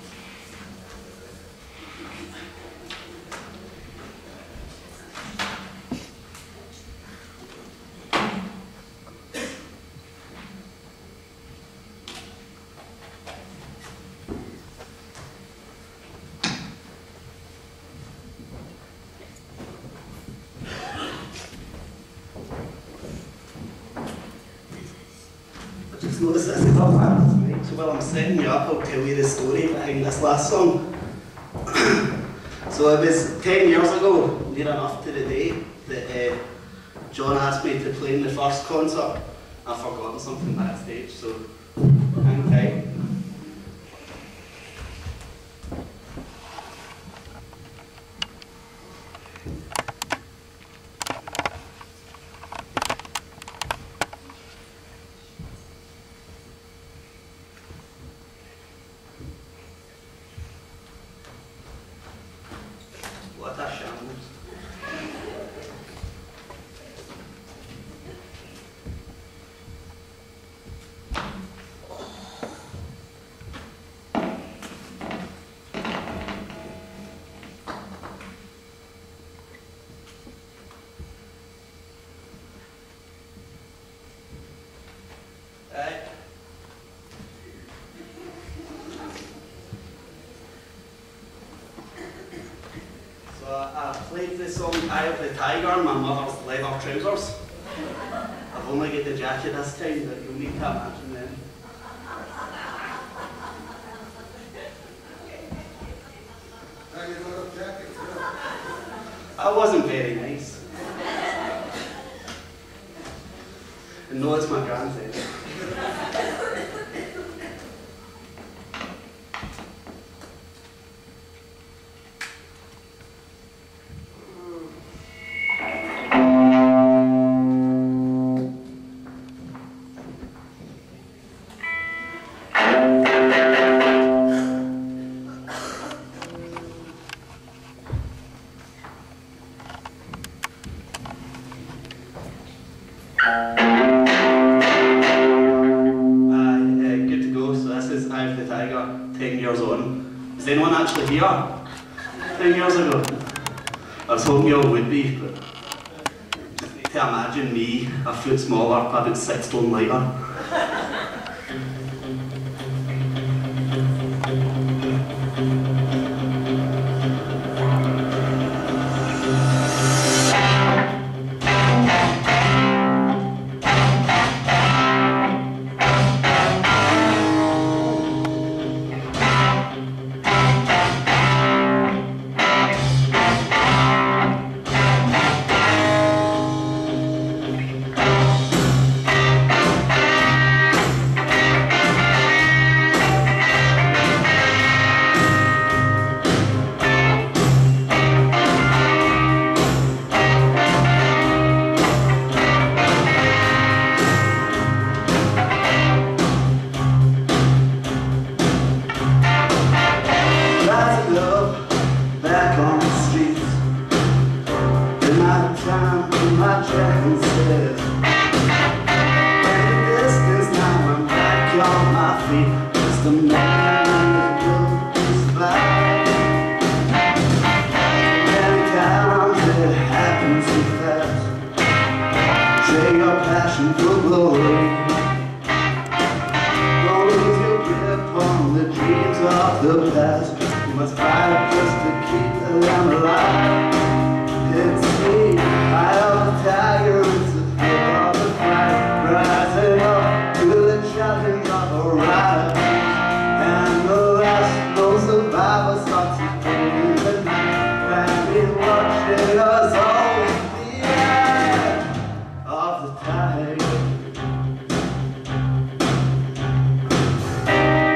Just notice this is all happened to me. So while I'm setting you up, I'll tell you the story behind this last song. So it was ten years ago, near enough to the day, that uh, John asked me to play in the first concert. I've forgotten something backstage, so hang tight. What a shambles. Right. So I played the song Eye of the Tiger in my mother's leather trousers. I've only got the jacket this time, but you'll need to imagine them. That wasn't very nice. And no, it's my granddad. ten years on. Is anyone actually here? ten years ago? I was hoping you all would be, but just need to imagine me, a foot smaller, about six stone lighter.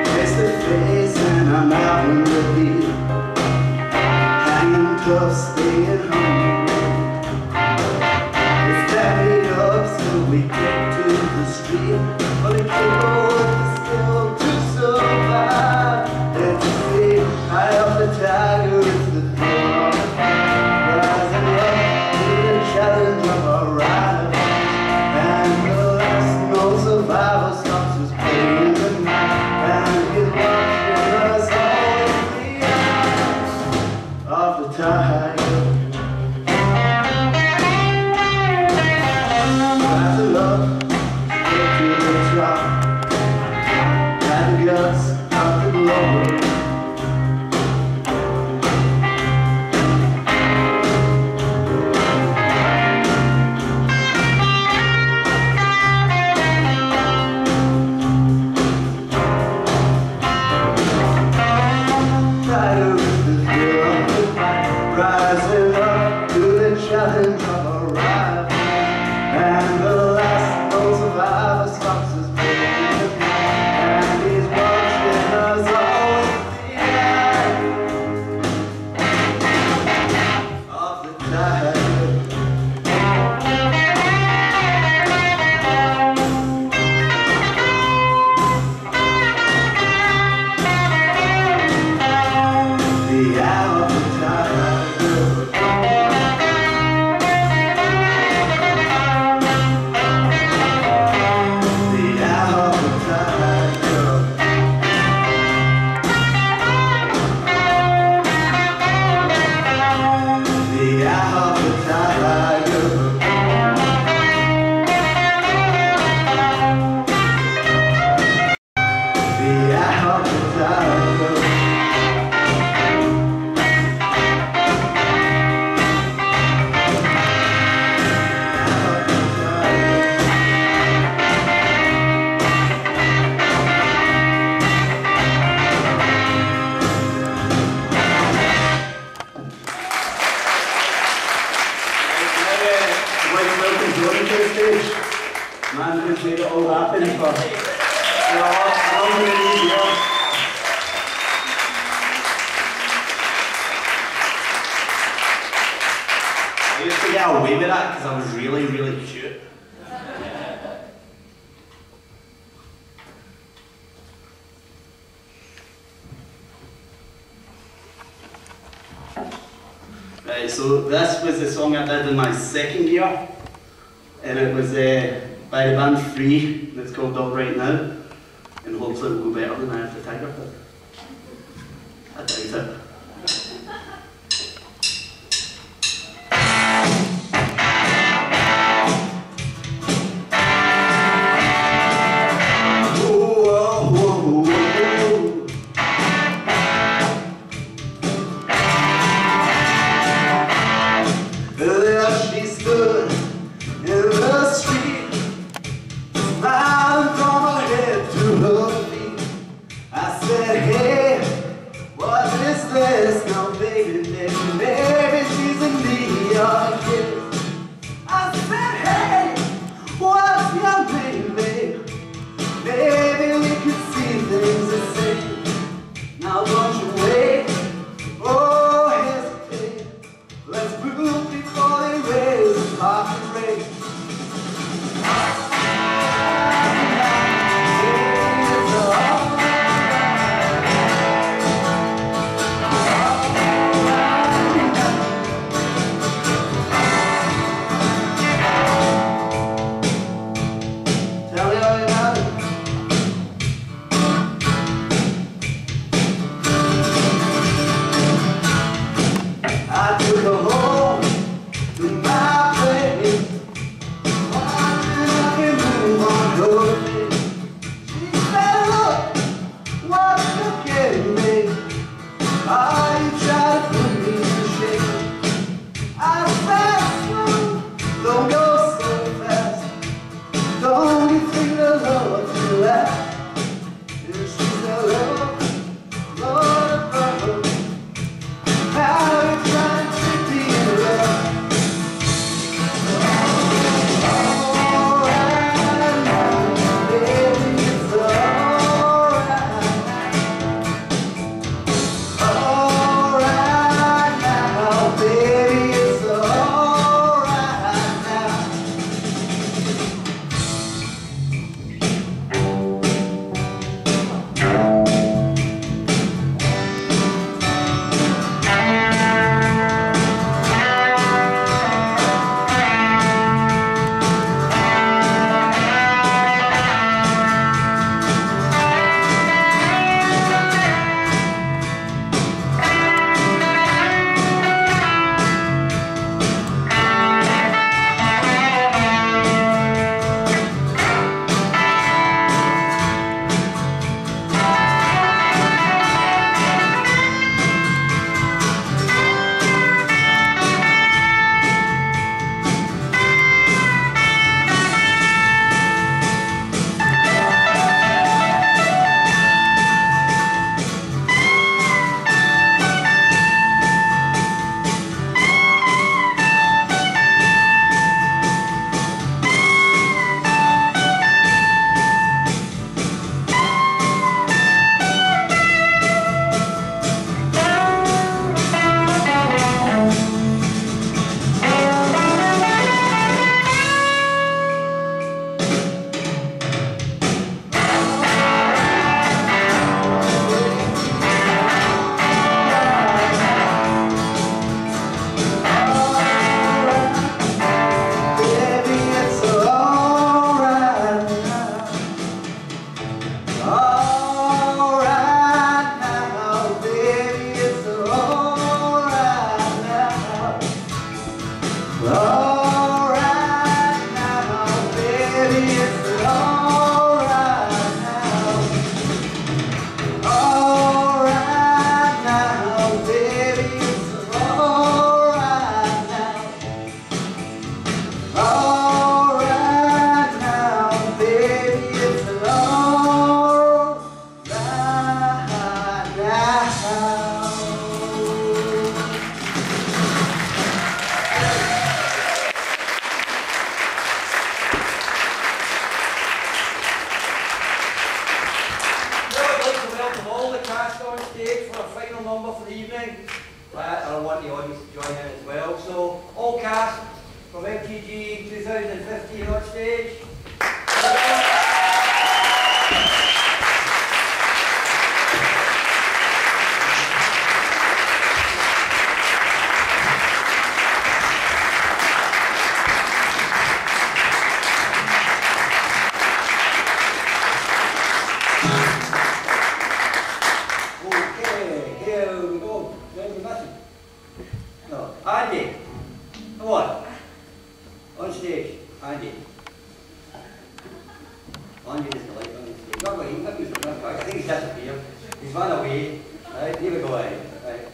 Stay guts of the globe. Rising up to the challenge of a rival, and the last no survivor stops his pain, and he's watching us all with the eye of the tiger. The eye of the tiger. Man, who's made it all happen for a number of these years. I used to get away with that because I was really, really cute. Right, so this was the song I did in my second year, and it was uh, by the band Free, and it's called All Right Now, and hopefully it will go better than I have the Tiger Pit. I doubt it. I said, hey, what is this? all the cast on stage for a final number for the evening. Uh, and I want the audience to join in as well. So, all cast from M T G twenty fifteen on stage. Andy, come on. On stage, Andy. Andy is the light on the stage. Not really, I think he's disappeared. He's run away. Right, here we go, Andy. Right.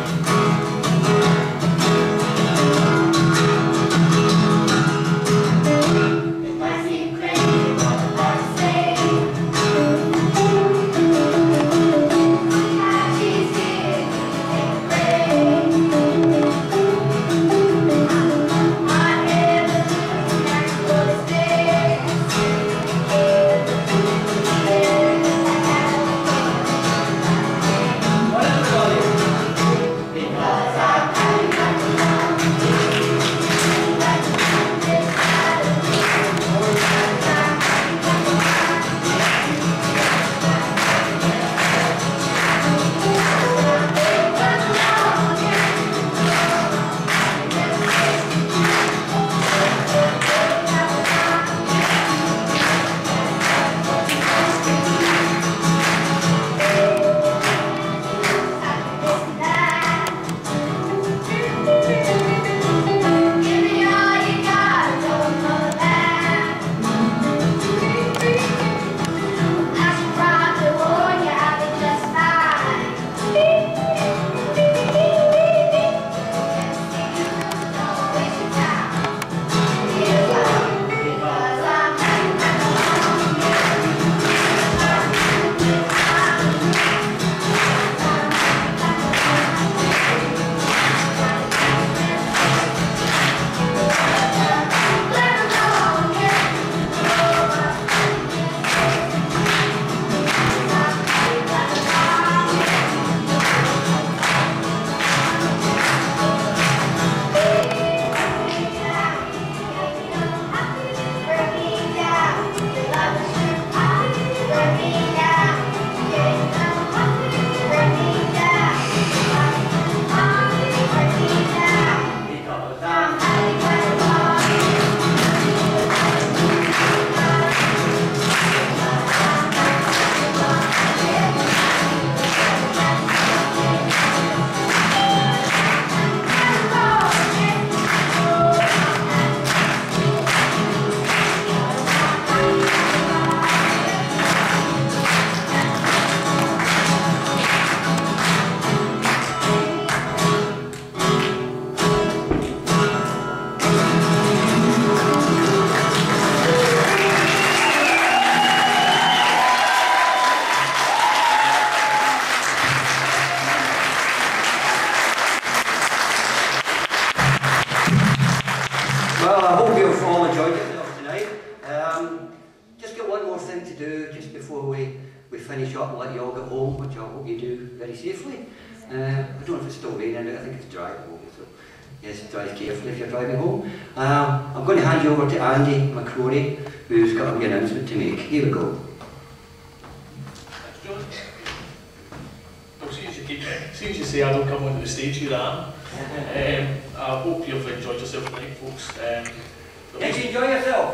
Well, I hope you've all enjoyed yourself tonight. Um, just got one more thing to do just before we, we finish up and let you all get home, which I hope you do very safely. Uh, I don't know if it's still raining, I think it's dry at the moment, so yes, drive carefully if you're driving home. Um, I'm going to hand you over to Andy McCrory, who's got a wee announcement to make. Here we go. Thanks, John. Well, see as you, keep, see as you say I don't come onto the stage, here I am. Um, I hope you've enjoyed yourself tonight, folks. Um, Did you enjoy yourself?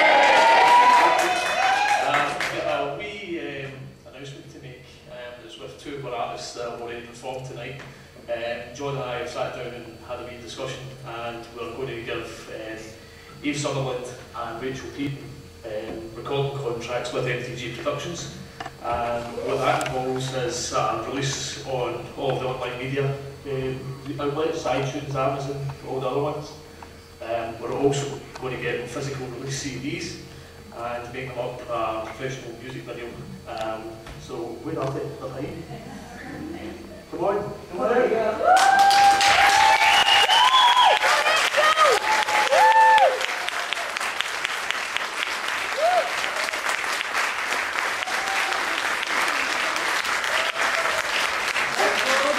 Uh, a wee um, announcement to make. Um, it's with two of our artists that have already performed tonight. Um, John and I have sat down and had a wee discussion, and we're going to give um, Eve Sutherland and Rachel Peaton um, recording contracts with M T G Productions. And what that involves is a release on all of the online media um, outlets, iTunes, Amazon, all the other ones. Um, we're also going to get physical release C Ds and make them up a professional music video. Um, so where are they? Behind? Come on, come on. There you go. Thanks.